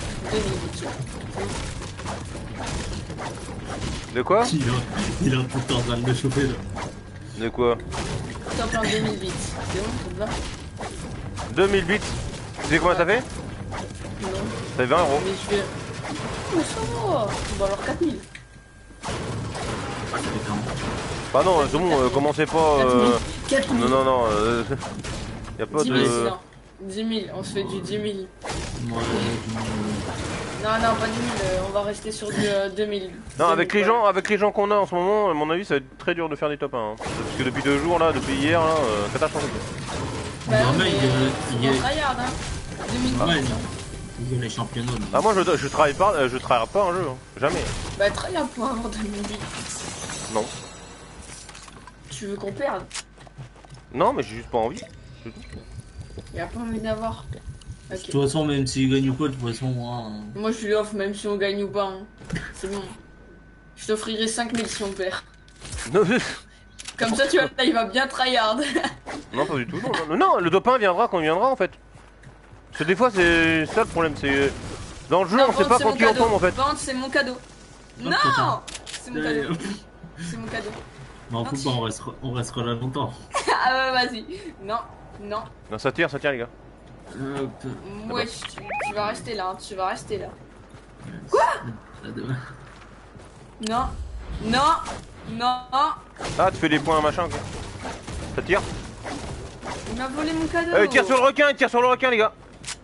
De quoi? Il a, il a tout le temps en train de me chauffer là. De quoi? Top un deux mille bits. C'est bon, ça te va? deux mille bits. Tu sais combien ça fait? Non. Ça fait vingt euros. Mais je vais. Oh, ça va. Bon, alors quatre mille. Ah, ça fait quand même. Bah non, c'est bon, euh, commencez pas. Euh... quatre mille. Non, non, non. Euh... Y a pas dix mille, de. sinon. dix mille, on se fait du dix mille. Moi, Non, non, pas dix mille, euh, on va rester sur du euh, deux mille. Non, avec deux mille, les ouais. gens, avec les gens qu'on a en ce moment, à mon avis, ça va être très dur de faire des top un. Hein. Parce que depuis deux jours là, depuis hier là, euh, catastrophe. Bah, Non, oui, mais mais il y a- euh, il y a- on tryhard, hein. deux mille. ouais, il y a les championnats. Ah moi je, je travaille pas, euh, je travaille pas un jeu, hein. Jamais. Bah, tryhard pour avoir deux mille bits. Non. Tu veux qu'on perde? Non, mais j'ai juste pas envie. Y'a pas envie d'avoir. De Ok. toute façon, même s'il gagne ou pas, de toute façon, moi. hein. Moi, je lui offre même si on gagne ou pas. Hein. C'est bon. Je t'offrirai cinq mille si on perd. Non, Comme ça, tu vois, il va bien tryhard. non, pas du tout. Non, non, non, le top un viendra quand il viendra en fait. Parce que des fois c'est ça le problème, c'est dans le jeu Non, on sait Vente, pas c'est quand mon il en cadeau. tombe en fait. Vente, c'est mon cadeau. Non, Non, putain. c'est mon cadeau. C'est mon cadeau. Mais en foot, bah, on restera, on restera là longtemps. Ah ouais, vas-y. Non, non. Non, ça tire, ça tire les gars. Hop. Ouais, tu, tu vas rester là. Hein. Tu vas rester là. À demain. Non, non, non. Ah, tu fais des points machin, ok. Ça tire. Il m'a volé mon cadeau. Euh, il tire sur le requin, il tire sur le requin les gars.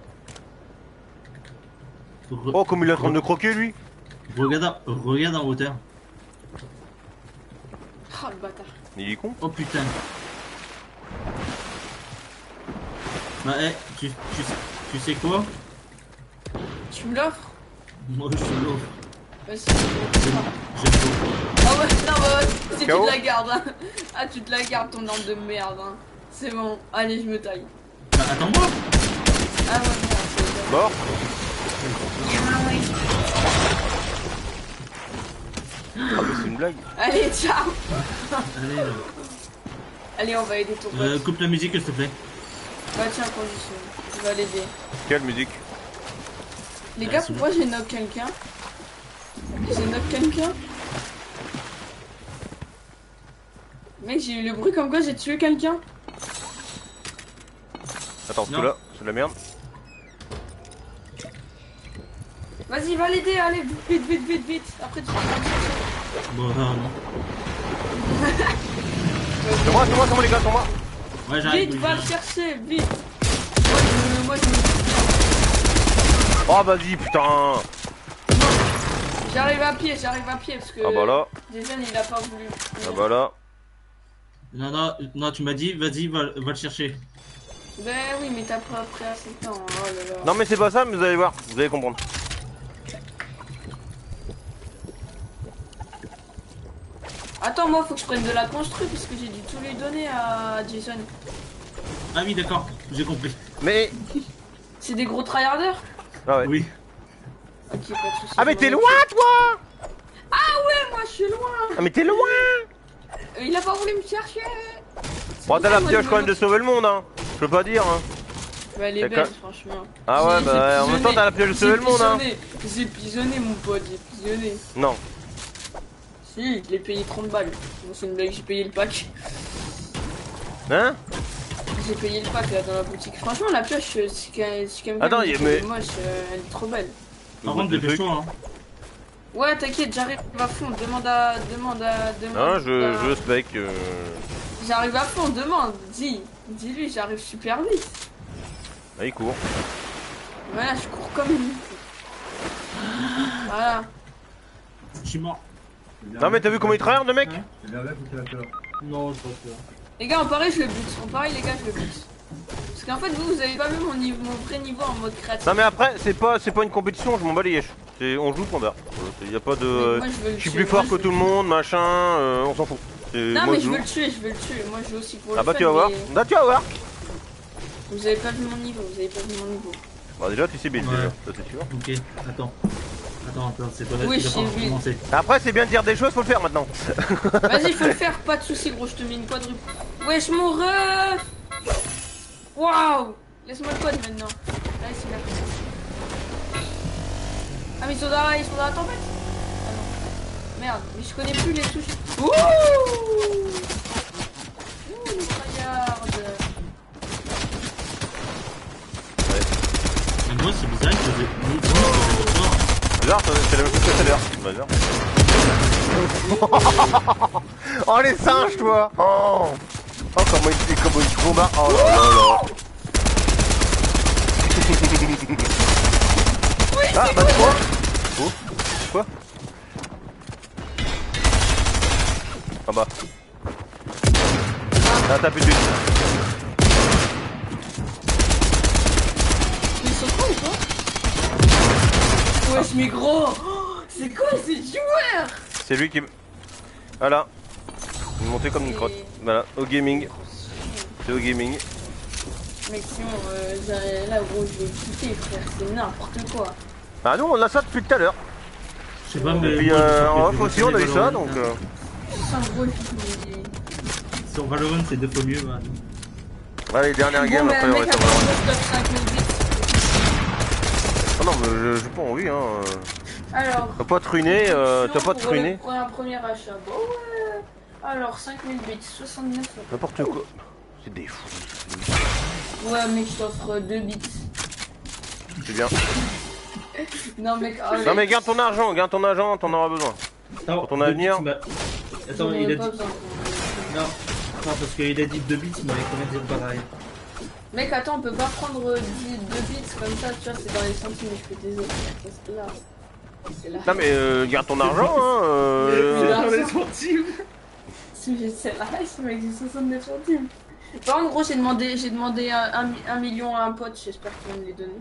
Re- Oh, comme il est en train de croquer lui. Regarde, regarde en hauteur. Oh le bâtard. Il est con. Oh putain. Bah, eh, tu, tu, tu sais quoi? Tu me l'offres? Moi, je suis l'autre. Vas-y. J'aime pas. Ah ouais, non, bah ouais, si tu K O. te la gardes. Hein. Ah, tu te la gardes ton arme de merde. Hein. C'est bon. Allez, je me taille. Bah, attends-moi. Ah ouais, merde, c'est Mort. Ah, mais c'est une blague. Allez, ciao. Allez, là. Allez, on va aider ton pote. Euh, coupe la musique, s'il te plaît. Bah tiens, condition. On va l'aider. Quelle musique? Les Ah, gars, c'est pourquoi j'ai knock quelqu'un? J'ai knock quelqu'un? Mec, j'ai eu le bruit comme quoi j'ai tué quelqu'un. Attends, parce que Non. là, c'est de la merde. Vas-y, va l'aider, allez, vite, vite, vite, vite. Après, tu vas me chercher. Bon, ah, non. C'est moi, c'est moi, c'est moi les gars, c'est moi. Ouais, j'arrive. Vite, va le chercher, vite. Moi, je, moi, je me- Oh, vas-y, putain. J'arrive à pied, j'arrive à pied parce que Ah bah là, Jason il a pas voulu. ah bah là. Non, non, non, tu m'as dit, vas-y, va, va le chercher. Ben oui, mais t'as pas pris assez de temps. Oh là là. Non mais c'est pas ça, mais vous allez voir, vous allez comprendre. Attends, moi faut que je prenne de la construit parce que j'ai dû tout lui donner à Jason. Ah oui, d'accord, j'ai compris. Mais... C'est des gros tryharders? Ah ouais. Oui. Ok, pas de soucis. Ah mais je t'es m'en loin occupe. toi. Ah ouais, moi je suis loin. Ah mais t'es loin. Euh, Il a pas voulu me chercher. Bon t'as la Moi, pioche je quand me même de sauver le monde hein. Je peux pas dire hein. Bah, elle est D'accord. belle, franchement. Ah ouais J'ai- bah j'ai en même temps pigeonné. t'as la pioche de sauver J'ai le monde hein. pigeonné. J'ai pigeonné mon pote, j'ai pigeonné. Non. Si, je l'ai payé trente balles. Bon, c'est une blague, j'ai payé le pack. Hein? J'ai payé le pack là dans la boutique. Franchement, la pioche, euh, si quelqu'un si quelqu'un Attends, me dit y- qu'elle mais- est moche, euh, elle est trop belle. Par contre, dépêche-toi, hein. Ouais, t'inquiète, j'arrive à fond. Demande à. Demande à. Demande Non je, à- je spec. Euh... J'arrive à fond, demande. Dis. Dis-lui, j'arrive super vite. Ah il court. Voilà, je cours comme une. Voilà. Je suis mort. Non mais t'as vu comment il tryhard le mec? Non, je pense pas. Les gars, en pareil, je le bute. En pareil, les gars, je le bute. Parce qu'en fait, vous, vous avez pas vu mon, niveau, mon vrai niveau en mode créatif. Non mais après, c'est pas, c'est pas une compétition, je m'en bats les yeux. On joue point barre. Il y a pas de... Moi, je, veux je suis tuer. plus fort moi, que je... tout le monde, machin, euh, on s'en fout. Non moi, mais je joue. veux le tuer, je veux le tuer. Moi, je veux aussi pour le Ah bah fun, tu vas voir. mais... Bah tu vas voir. Vous avez pas vu mon niveau, vous avez pas vu mon niveau. Bah déjà tu sais build Ouais. déjà, ça c'est sûr. Ok, attends. Attends, attends, c'est pas Oui, c'est pas j'ai vu. commencé. Après c'est bien de dire des choses, faut le faire maintenant. Vas-y, faut le faire, pas de soucis, gros, je te mets une quadruple. Wesh, mon ref. Waouh. Laisse-moi le code maintenant. Là, c'est là. Ah, mais ils sont dans, ils sont dans la tempête. Ah non. Merde, mais je connais plus les touches. Ouh. Ouh, les tryhards. Mais moi, c'est bizarre que j'ai. Bizarre, c'est la même chose que tout à l'heure. Bah, bizarre. Oh les singes toi. Oh, oh comment il comment il combat. Oh là là là. Oui, Ah bah quoi. Oh. Quoi. Ah bah. Ah t'as plus de... ils sont quoi ou quoi? Wesh, mais gros. Oh, c'est quoi ces joueurs? C'est lui qui... Voilà. Il est monté comme une crotte. Voilà, au gaming. C'est au gaming. Mec, sinon, euh, j'ai- là, gros, je vais quitter, frère. C'est n'importe quoi. Ah nous on a ça depuis tout à l'heure. Je sais pas, mais. Et puis moi, euh, je en pense off que aussi on a eu ça Valorant, donc... hein. Euh... Sans gros, il faut que- Sur Valorant, c'est deux fois mieux. Bah. Allez, dernière Bon, game mais après on mec, reste en attends, Valorant. je top cinq mille bits. Ah non mais je- j'ai pas envie hein. Alors. T'as pas de ruiner, euh, t'as pas de pour, ruiner. euh, pour un premier achat. Bon, ouais. Alors, cinq mille bits, soixante-neuf euros. N'importe quoi. C'est des fous. Ouais, mec, je t'offre deux bits. C'est bien. Non, mec, oh, Non mais garde ton argent, garde ton argent, t'en auras besoin. Attends, Pour ton deux avenir. bits, il m'a- Attends, j'en il ai a pas dit. besoin. Non, non, parce qu'il a dit deux bits, il m'avait quand même dit pareil. Mec, attends, on peut pas prendre dix deux bits comme ça, tu vois, c'est dans les centimes, mais je fais désolé. Parce que là. C'est là. Non mais euh, garde ton argent hein. C'est Euh... là. dans les centimes. Si j'ai c'est la hache, mec, j'ai soixante-neuf centimes. Par contre, gros, j'ai demandé, j'ai demandé un, un, un million à un pote, j'espère qu'il va me les donner.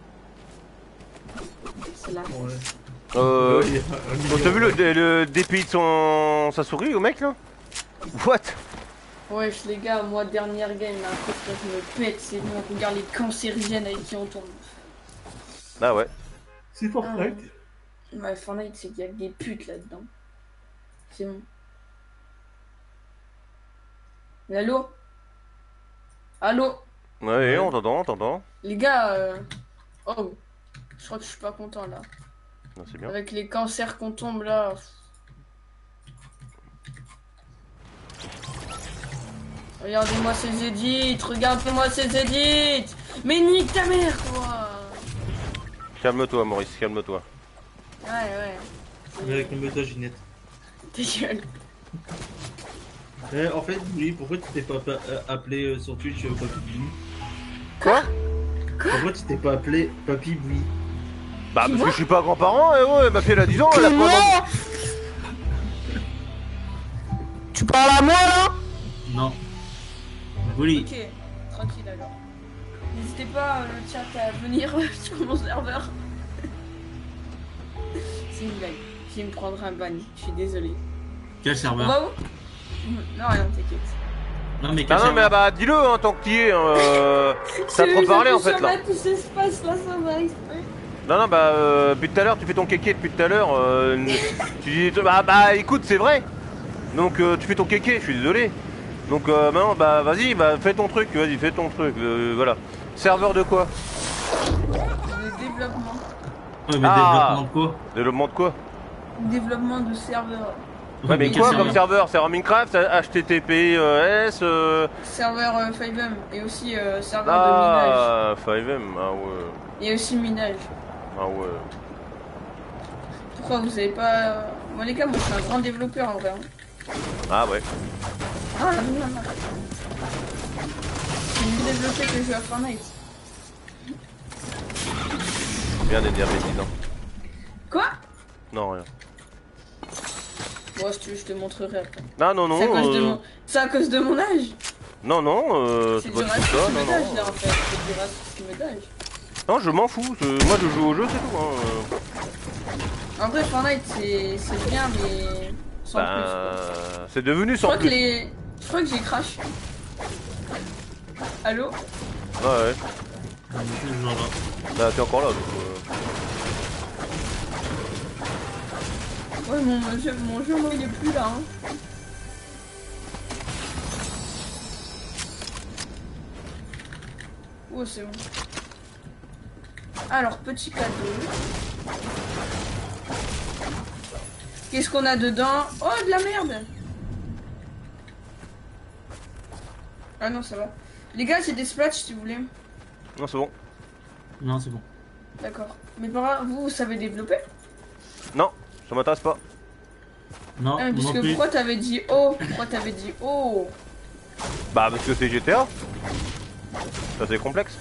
C'est la Ouais. Euh... Ouais, il y a un Bon, million. t'as vu le, le D P I de son... sa souris au mec là? What? Wesh, les gars, moi, dernière game, là, après, que je me pète, c'est bon, regarde les cancérigènes avec qui on tourne. Ah ouais. C'est Fortnite. Ouais, Fortnite, c'est qu'il y a que des putes là-dedans. C'est bon. Mais allô? Allô? Ouais, on t'entend, on t'entend. Les gars, euh... oh, je crois que je suis pas content là. Non, c'est bien. Avec les cancers qu'on tombe là. Regardez-moi ces edits, regardez-moi ces edits. Mais nique ta mère, quoi. Calme-toi Maurice, calme-toi. Ouais, ouais. Avec le méthode Ginette. Ta gueule. Eh, en fait, oui, pourquoi tu t'es pas pa- euh, appelé euh, sur Twitch euh, Papy Boui? Quoi? Pourquoi tu t'es pas appelé Papy Boui? Bah parce que je suis pas grand-parent, et ouais, ma fille elle a dix ans, elle a pas demandé. Tu parles à moi là? Non. Bouli. Ok, tranquille alors. N'hésitez pas, euh, le chat, à venir sur mon serveur. C'est une blague. Je vais me prendre un ban, je suis désolé. Quel On serveur? va où? Non, rien, t'inquiète. Non, mais quel Ah non mais serveur? bah dis-le hein, tant que t'y es, hein, euh... t'as trop parlé en fait là. Tout s'espace là, ça va exprès. Non non bah euh, depuis tout à l'heure tu fais ton kéké depuis tout à l'heure, euh, tu dis bah bah écoute c'est vrai. Donc euh, tu fais ton kéké, je suis désolé. Donc euh, maintenant bah vas-y bah fais ton truc, vas-y fais ton truc, euh, voilà. Serveur de quoi? Le développement. Ouais, mais Ah. développement de quoi? Développement de quoi? Développement de serveur. Ouais mais quel quoi serveur? comme serveur? Serveur Minecraft, H T T P S euh... Serveur euh, five M et aussi euh, serveur de minage. Ah five M, ah ouais. Et aussi minage. Ah ouais. Pourquoi vous avez pas. euh, Moi les gars, moi je suis un grand développeur en vrai. hein. Ah ouais. Ah non, non, non. C'est mieux développé que je joue à Fortnite. Bien d'énervé, dis non. Quoi? Non rien. Bon, si tu veux, je te montrerai après. Ah non non. C'est à, cause de euh, mon... c'est à cause de mon âge. Non, non, euh, C'est c'est du pas du tout racisme ça, non, d'âge non. là en fait. C'est du racisme d'âge. Non, je m'en fous, c'est- moi je joue au jeu, c'est tout. Hein. En vrai, Fortnite c'est c'est bien, mais sans plus. Quoi. Bah, c'est devenu Je sans crois que plus. les. Je crois que j'ai crash. Allô? Ouais, ouais. Genre, Bah, t'es encore là, donc. Euh... Ouais, mon jeu, mon jeu, moi, il est plus là. Hein. Oh, c'est bon. Alors, petit cadeau. Qu'est-ce qu'on a dedans? Oh, de la merde! Ah non, ça va. Les gars, j'ai des splatchs si vous voulez. Non, c'est bon. non, c'est bon. D'accord. Mais par contre, vous, vous savez développer? Non, ça m'intéresse pas. Non, Ah, mais parce non que plus. pourquoi t'avais dit oh? Pourquoi t'avais dit oh? Bah, parce que c'est G T A. Ça, c'est complexe.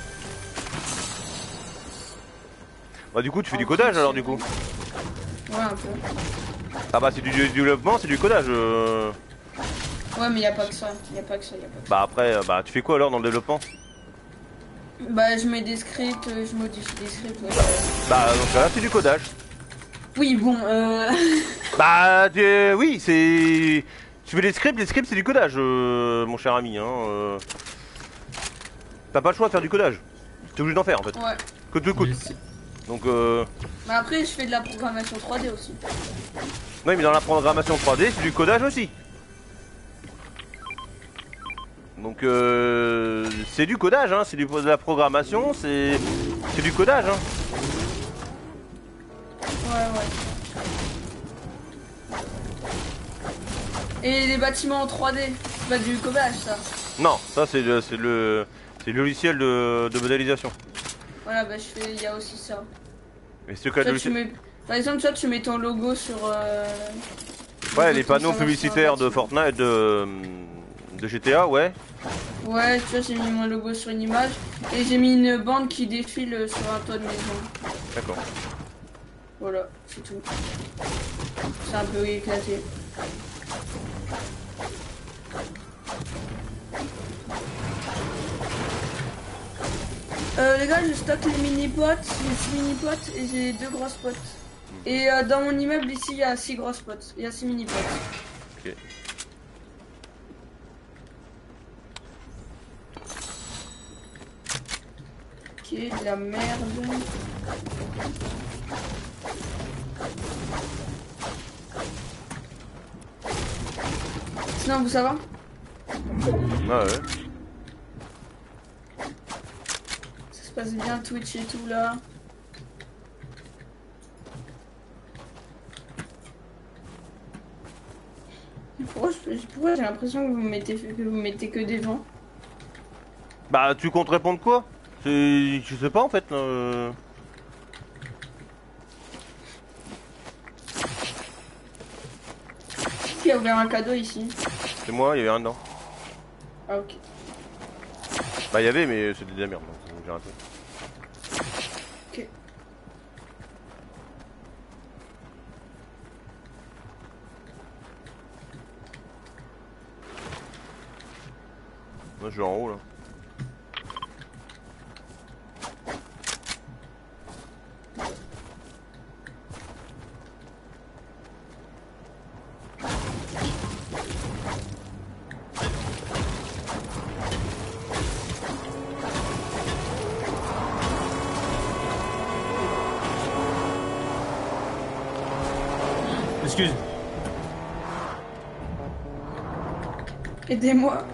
Bah, du coup, tu fais du Oh, codage c'est alors, du bon. coup. Ouais, un peu. Ah, bah, c'est du du développement, c'est du codage. euh. Ouais, mais y a pas que ça. Y a pas que ça, y a pas que ça. Bah, après, euh, bah, tu fais quoi alors dans le développement? Bah, je mets des scripts, euh, je modifie des scripts. Ouais. Bah, dans ce cas-là, c'est du codage. Oui, bon, euh. Bah, tu- oui, c'est. Tu fais des scripts, les scripts, c'est du codage, euh, mon cher ami. Hein, euh. T'as pas le choix de faire du codage. T'es obligé d'en faire en fait. Ouais. Que te coûte. Mais c'est- Donc, euh. Mais après, je fais de la programmation trois D aussi. Oui, mais dans la programmation trois D, c'est du codage aussi. Donc, euh. C'est du codage, hein. C'est du... de la programmation, c'est. C'est du codage, hein. Ouais, ouais. Et les bâtiments en trois D, c'est pas du codage ça. Non, ça, c'est le. C'est le. C'est le logiciel de, de modélisation. Voilà, bah je fais, il y a aussi ça. Et c'est que Toi, le tu logiciel. mets... Par exemple, toi, tu mets ton logo sur. Euh... Ouais, ton les panneaux serveur sur un publicitaires de bâtiment. Fortnite, de. De G T A, ouais. Ouais, tu vois, j'ai mis mon logo sur une image et j'ai mis une bande qui défile sur un toit de maison. D'accord. Voilà, c'est tout. C'est un peu éclaté. Euh, les gars, je stocke les mini-potes, les six mini-potes et j'ai deux grosses potes. Et euh, dans mon immeuble ici, il y a six grosses potes. Il y a six mini-potes. Ok. Ok, de la merde. Sinon, vous ça va? Ah ouais. Ça se passe bien Twitch et tout là. Pourquoi, je- pourquoi j'ai l'impression que vous mettez que vous mettez que des vents? Bah, tu comptes répondre quoi? C'est. Je sais pas en fait. Euh... Qui a ouvert un cadeau ici? C'est moi, il y avait rien dedans. Ah ok. Bah, il y avait, mais c'était de la merde, donc j'ai raté. Ok. Moi, je suis en haut là. Excuse. Aidez-moi.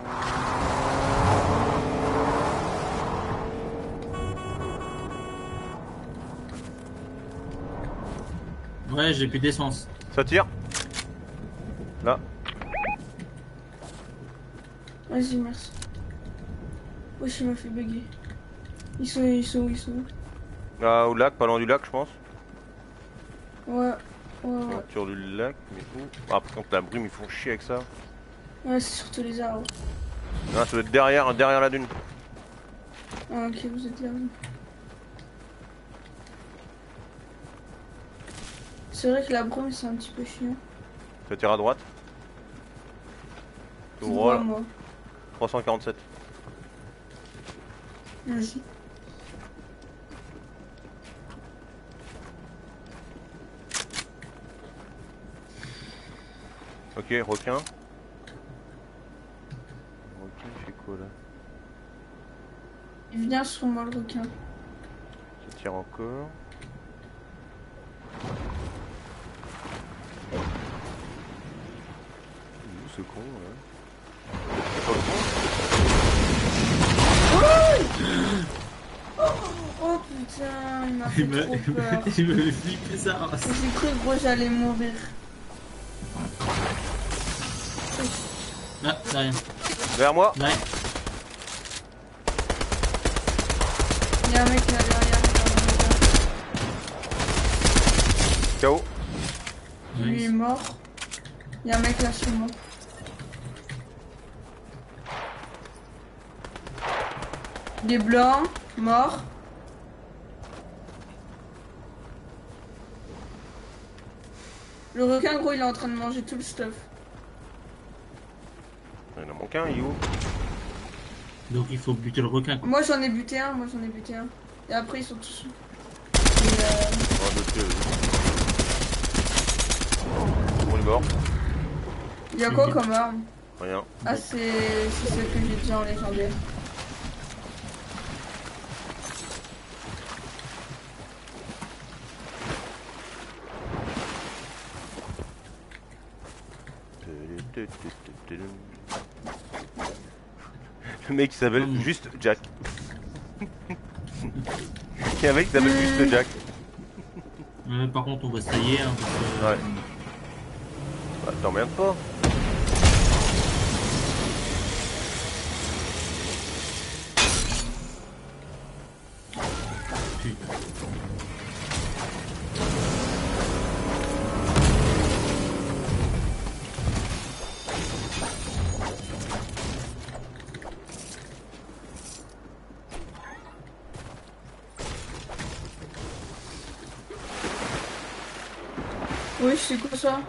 Ouais, j'ai plus d'essence. Ça tire. Là. Vas-y, merci. Wesh, il m'a fait bugger. Ils sont, ils sont, où, ils sont. où Là, au lac, pas loin du lac, je pense. Ouais, ouais, ouais. Sur du lac, mais où? Ah, par contre, la brume, ils font chier avec ça. Ouais, c'est surtout les arbres. Ah, ça doit être derrière, derrière la dune. Ah, ok, vous êtes là. vous. C'est vrai que la brume, c'est un petit peu chiant. Ça tire à droite. Tout Tu droit, vois, là. moi. trois cent quarante-sept. Vas-y. Ok, requin. Requin, il fait quoi là? Il vient sur moi le requin. Ça tire encore. Ouh, ce con là. C'est pas le con. Oh putain, il m'a fait Il m'a trop peur. il m'a fait flipper ça. J'ai cru gros j'allais mourir. Ah, c'est rien. Vers moi. Ouais. Il y a un mec là derrière. K O. Lui Nice. est mort. Il y a un mec là sur moi. Il est blanc, mort. Le requin gros il est en train de manger tout le stuff. Il en manque un, il est où? Donc il faut buter le requin. Quoi. Moi j'en ai buté un, moi j'en ai buté un. Et après ils sont tous. Et, euh... Oh, deux tirs, vas-y. On est mort. Il y a quoi comme arme? Rien. Ah c'est c'est ce que j'ai déjà en légendaire. Le mec il s'appelle Mmh. juste Jack. Il y a un mec qui s'appelle Mmh. juste Jack. Euh, par contre on va se tailler. Hein, parce que, Ouais. Bah t'emmerdes pas. Putain. Oui c'est quoi ça?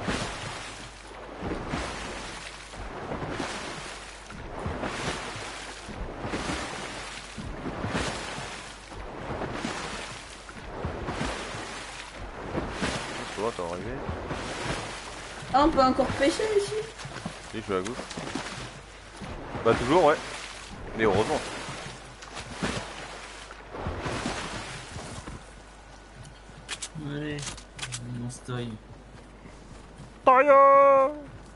Toi t'es arrivé. Ah on peut encore pêcher ici? Si je suis à gauche. Bah toujours ouais. Mais heureusement. Allez, on se taille. Tailleur.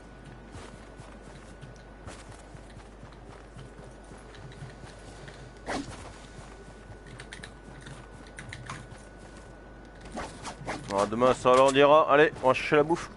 Ah, demain ça alourdira. Allez, on va chercher la bouffe.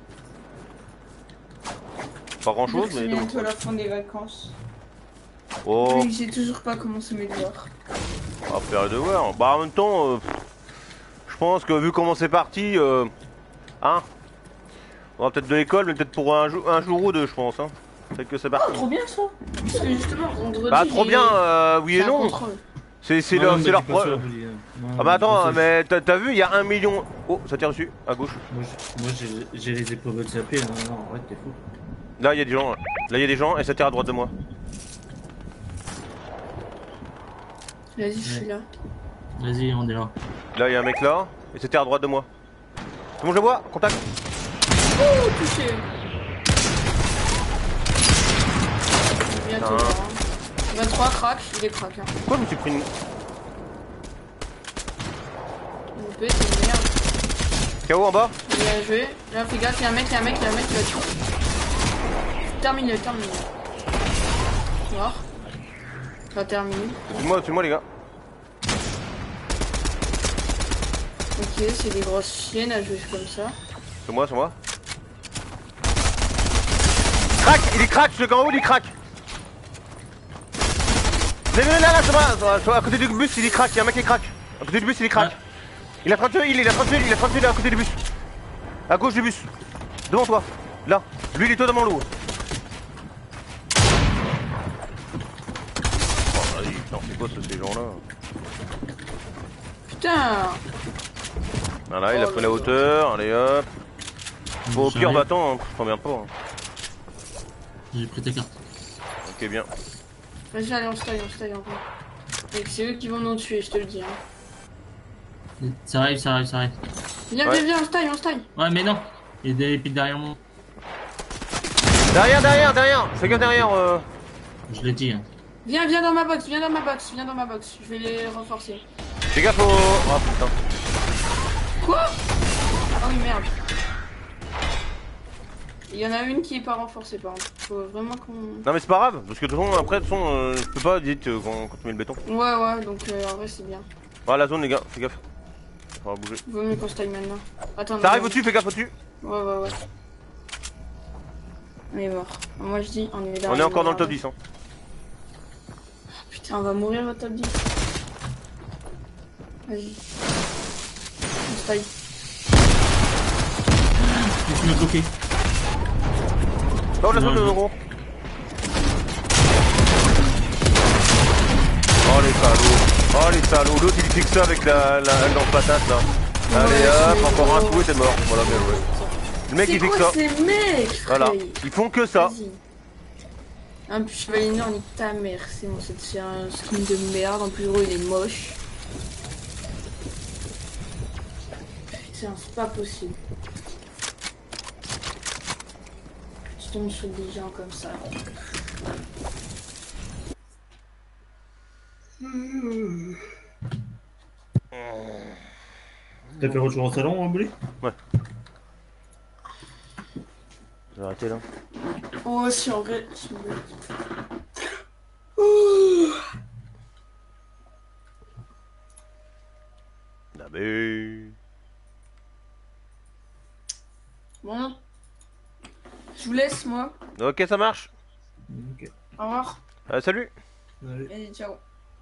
Pas grand chose, C'est mais bientôt donc. la fin des vacances. Oh, Oui, j'ai toujours pas commencé mes devoirs. on va faire les devoirs. Bah en même temps, euh, je pense que vu comment c'est parti, euh, hein, on va peut-être de l'école, mais peut-être pour un, jou- un jour ou deux, je pense. Hein. C'est que c'est Oh parti. trop bien ça! Parce que justement vendredi. Bah trop j'ai- bien, euh, oui j'ai et un non. contrôle. C'est c'est Non, leur, mais c'est leur dis pas ça, preuve. Willy, hein. Non, Ah bah dis pas attends, ça. mais t'as t'as vu, il y a un million. Oh, ça tire dessus, à gauche. Moi j'ai- moi, j'ai j'ai les épaules zappées. Non, non, arrête, t'es fou. Là, il y a des gens. Là, il y a des gens et ça tire à droite de moi. Vas-y, je suis là. Vas-y, on est là. Là, il y a un mec là et ça tire à droite de moi. Tout le monde, je le vois. Contact. Oh, touché! Bientôt Putain. là, hein. vingt-trois crack, il est crack. Hein. Pourquoi je me suis pris une. Une pète, une merde. K O en bas. Bien joué. Là, fais gaffe, il y a un mec, il y a un mec, il y a un mec qui va tuer. Terminé, terminé. Mort. Pas terminé. Suis-moi, suis-moi, les gars. Ok, c'est des grosses chiennes à jouer comme ça. Sur moi, sur moi. Crac. Il est crack. Ce en haut, il est crack. Là, là, là, là, sur moi, sur- sur- à côté du bus, il est crack. Il y a un mec qui est crack. À côté du bus, il est crack. Il a trente-deux, il, il a trente-deux, il a trente-deux là, à côté du bus. À gauche du bus. Devant toi. Là. Lui, il est totalement lourd. Oh, vas-y, putain, c'est quoi ce- ces gens-là? Putain! Voilà, il a Oh pris là la là. hauteur. Allez hop. Bon, au pire, J'arrive. va-t'en, hein, je t'emmerde pas. Hein. J'ai pris ta carte. Ok, bien. Vas-y, allez, on se taille, on se taille en vrai. Et c'est eux qui vont nous tuer, je te le dis. Hein. Ça arrive, ça arrive, ça arrive. Viens, Ouais. viens, viens, on se taille, on se taille. Ouais, mais non. Il y a des épines derrière moi. Derrière, derrière, derrière. Fais gaffe derrière. Euh... Je l'ai dit. Hein. Viens, viens dans ma box, viens dans ma box, viens dans ma box. Je vais les renforcer. Fais gaffe au... Oh putain. Quoi? Ah oui, merde. Il y en a une qui est pas renforcée par contre. Faut vraiment qu'on... Non mais c'est pas grave, parce que de toute façon, après, de toute façon, euh, je peux pas dites euh, quand, quand tu mets le béton. Ouais, ouais, donc euh, en vrai c'est bien. Ah la zone les gars, fais gaffe. On va bouger. Vaut mieux qu'on se taille maintenant. Attends, Ça arrive non, au-dessus, fais gaffe au-dessus. Ouais, ouais, ouais. On est mort. Moi je dis, on est dans On est encore dans le top dix hein. Putain, on va mourir au top dix. Vas-y. On se taille. Je me bloqué. Oh la zone de Non, je- gros. Oh les salauds. Oh les salauds. L'autre il fixe ça avec la, la, la patate là. Allez Ouais, hop, je encore un vais- coup et t'es mort. Voilà, bien joué. Le mec C'est il fixe quoi ça. ces mecs, Voilà. frère Ils font que ça. Vas-y. Un plus chevalier noir, nique ta mère. C'est bon, c'est c'est un skin de merde. En plus gros, il est moche. Putain, c'est pas possible. Je tombe sur des gens comme ça. T'as fait retour au salon, Blé? Je vais arrêter là. Oh, si en vrai. si en vrai. Ah mais... Bon. Je vous laisse, moi. Ok ça marche. Ok. Au revoir. Euh, salut. Allez. Et ciao.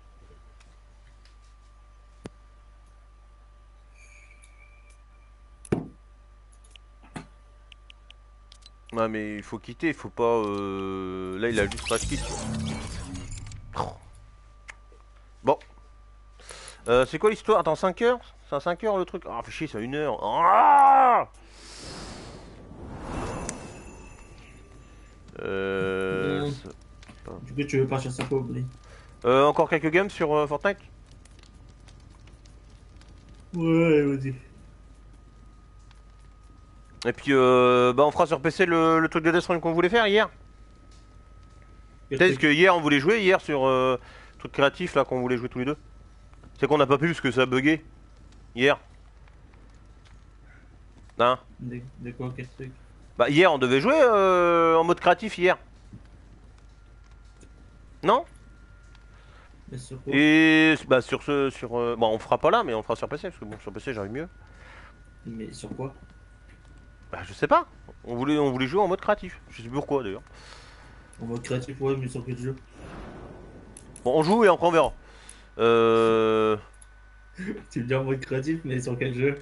Ouais mais il faut quitter, il faut pas... Euh... Là il a juste pas quitte. Oh. Bon. Euh, c'est quoi l'histoire? Attends, cinq heures? C'est à cinq heures le truc? Ah, fais chier, c'est à une heure. Ah euh... Mmh. c'est- Du coup, tu veux partir sur quoi, Blé? euh, encore quelques games sur euh, Fortnite? Ouais, vas-y. Et puis euh, bah on fera sur P C le, le truc de Death Stranding qu'on voulait faire hier. Peut-être que hier on voulait jouer, hier sur euh, truc créatif là qu'on voulait jouer tous les deux. C'est qu'on n'a pas pu parce que ça a bugué. Hier. Hein? De, de quoi, quel truc? Bah hier on devait jouer euh, en mode créatif hier. Non? Mais sur quoi? Et bah sur ce sur euh, bon on fera pas là mais on fera sur P C parce que bon sur P C j'arrive mieux. Mais sur quoi? Bah je sais pas. On voulait on voulait jouer en mode créatif. Je sais plus pourquoi d'ailleurs. En mode créatif, ouais, mais sur quel jeu? Bon on joue et après on verra. Euh... Tu me dis en mode créatif, mais sur quel jeu?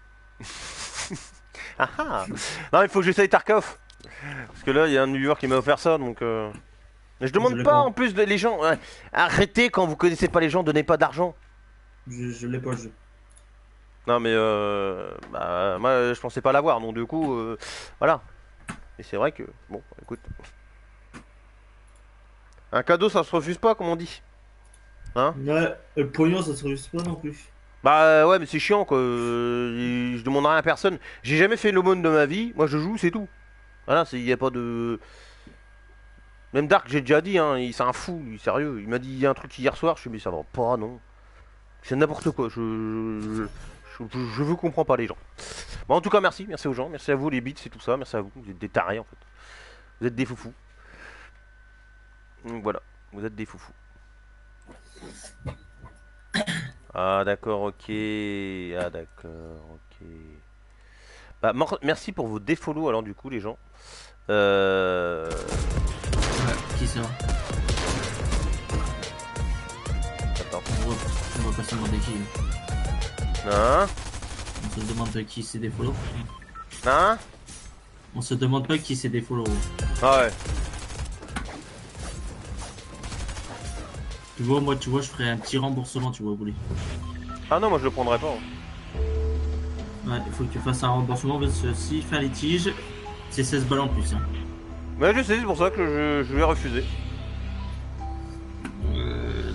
Ah ah. Non il faut que j'essaye Tarkov. Parce que là il y a un viewer qui m'a offert ça donc euh... Mais je demande Je l'ai pas pas. en plus de les gens. Ouais. Arrêtez quand vous connaissez pas les gens, donnez pas d'argent. Je, je l'ai pas le jeu. Non mais euh... bah moi je pensais pas l'avoir donc du coup euh... voilà. Et c'est vrai que bon écoute. Un cadeau ça se refuse pas comme on dit. Hein? Ouais, le pognon, ça se refuse pas non plus. Bah ouais mais c'est chiant quoi. Euh, Je demande rien à personne. J'ai jamais fait l'aumône de ma vie. Moi je joue c'est tout. Voilà, il y a pas de... Même Dark j'ai déjà dit hein, il c'est un fou, lui, sérieux. Il m'a dit un truc hier soir, je suis mais ça va pas non. C'est n'importe quoi, je... Je... je... je vous comprends pas les gens. Bon en tout cas merci, merci aux gens, merci à vous les bits et tout ça, merci à vous, vous êtes des tarés en fait. Vous êtes des foufous. Donc voilà, vous êtes des foufous. Ah d'accord, ok. Ah d'accord, ok. Bah mor- merci pour vos défollow alors du coup les gens. Euh... Ouais, qui ça? Attends. On va, on va pas se demander qui. Hein? On se demande qui c'est des follow. Hein? On se demande pas qui c'est des follow. Ah ouais. Tu vois, moi, tu vois, je ferais un petit remboursement, tu vois, Bouli. Ah non moi je le prendrai pas. Hein. Ouais, il faut que tu fasses un remboursement parce que s'il fait un litige, c'est seize balles en plus. Hein. Mais je sais, c'est pour ça que je, je vais refuser.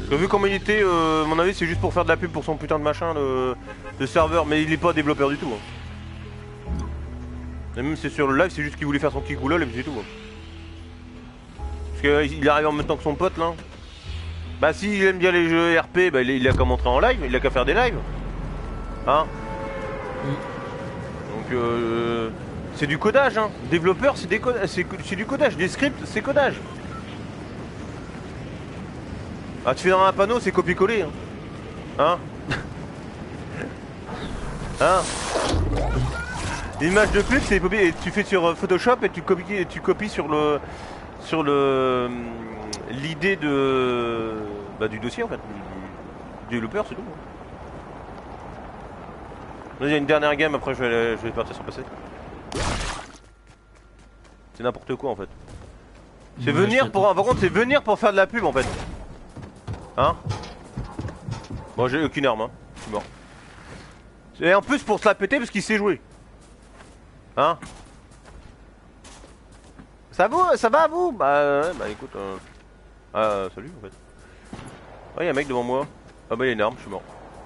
Parce que vu comment il était, euh, à mon avis, c'est juste pour faire de la pub pour son putain de machin de, de serveur, mais il est pas développeur du tout. Hein. Et même c'est sur le live, c'est juste qu'il voulait faire son petit coup lol et puis c'est tout. Hein. Parce qu'il est arrivé en même temps que son pote là. Bah s'il aime bien les jeux R P, bah il, il a qu'à montrer en live, il a qu'à faire des lives. Hein. Donc euh, c'est du codage, hein. Développeur, c'est du codage. Des scripts, c'est codage. Ah, tu fais dans un panneau, c'est copier-coller. Hein. Hein. Hein. L'image de pub, c'est copier. Tu fais sur Photoshop et tu copies, et tu copies sur le, sur le, l'idée de, bah, du dossier en fait, du, du développeur, c'est tout. Là, il y a une dernière game, après je vais, je vais partir sur P C. C'est n'importe quoi en fait. C'est ouais, venir pour. Par contre, c'est venir pour faire de la pub en fait. Hein. Bon, j'ai aucune arme, hein. Je suis mort. Et en plus pour se la péter parce qu'il sait jouer. Hein. Ça vous, ça va à vous? Bah, ouais, bah écoute. Euh... Ah, salut en fait. Ah, oh, y'a un mec devant moi. Ah, bah, il y a une arme, je suis mort.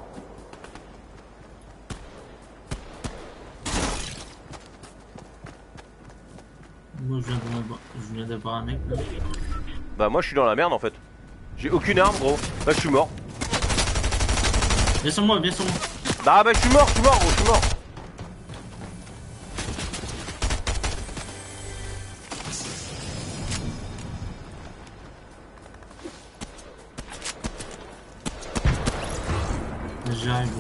Moi je viens d'avoir un mec là. Bah moi je suis dans la merde en fait. J'ai aucune arme gros. Là je suis mort. Viens sur moi, viens sur moi. Bah bah je suis mort, je suis mort gros, je suis mort. J'arrive.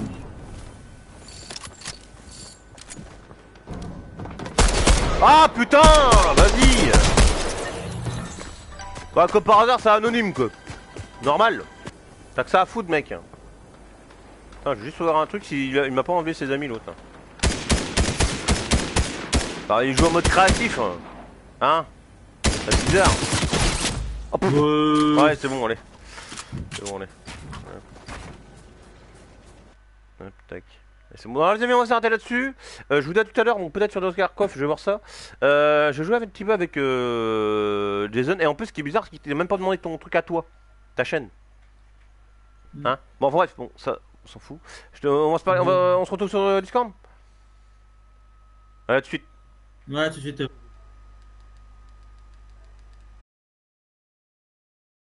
Ah putain, vas-y. Bah comme par hasard c'est anonyme quoi. Normal. T'as que ça à foutre mec. Putain, je vais juste voir un truc s'il il m'a pas enlevé ses amis l'autre. Bah il joue en mode créatif. Hein. C'est bizarre. Oh, euh... Ouais c'est bon allez. C'est bon allez. Hop, tac. C'est bon, alors les amis, on va s'arrêter là-dessus. Euh, je vous dis à tout à l'heure, donc peut-être sur Doskarkov, je vais voir ça. Euh, je jouais un petit peu avec euh, Jason, et en plus, ce qui est bizarre, c'est qu'il t'a même pas demandé ton truc à toi, ta chaîne. Hein? Bon, bref, bon, ça, on s'en fout. Je te, on, va se parler, on, va, on se retrouve sur euh, Discord. Ouais, tout de suite. Ouais, tout de suite.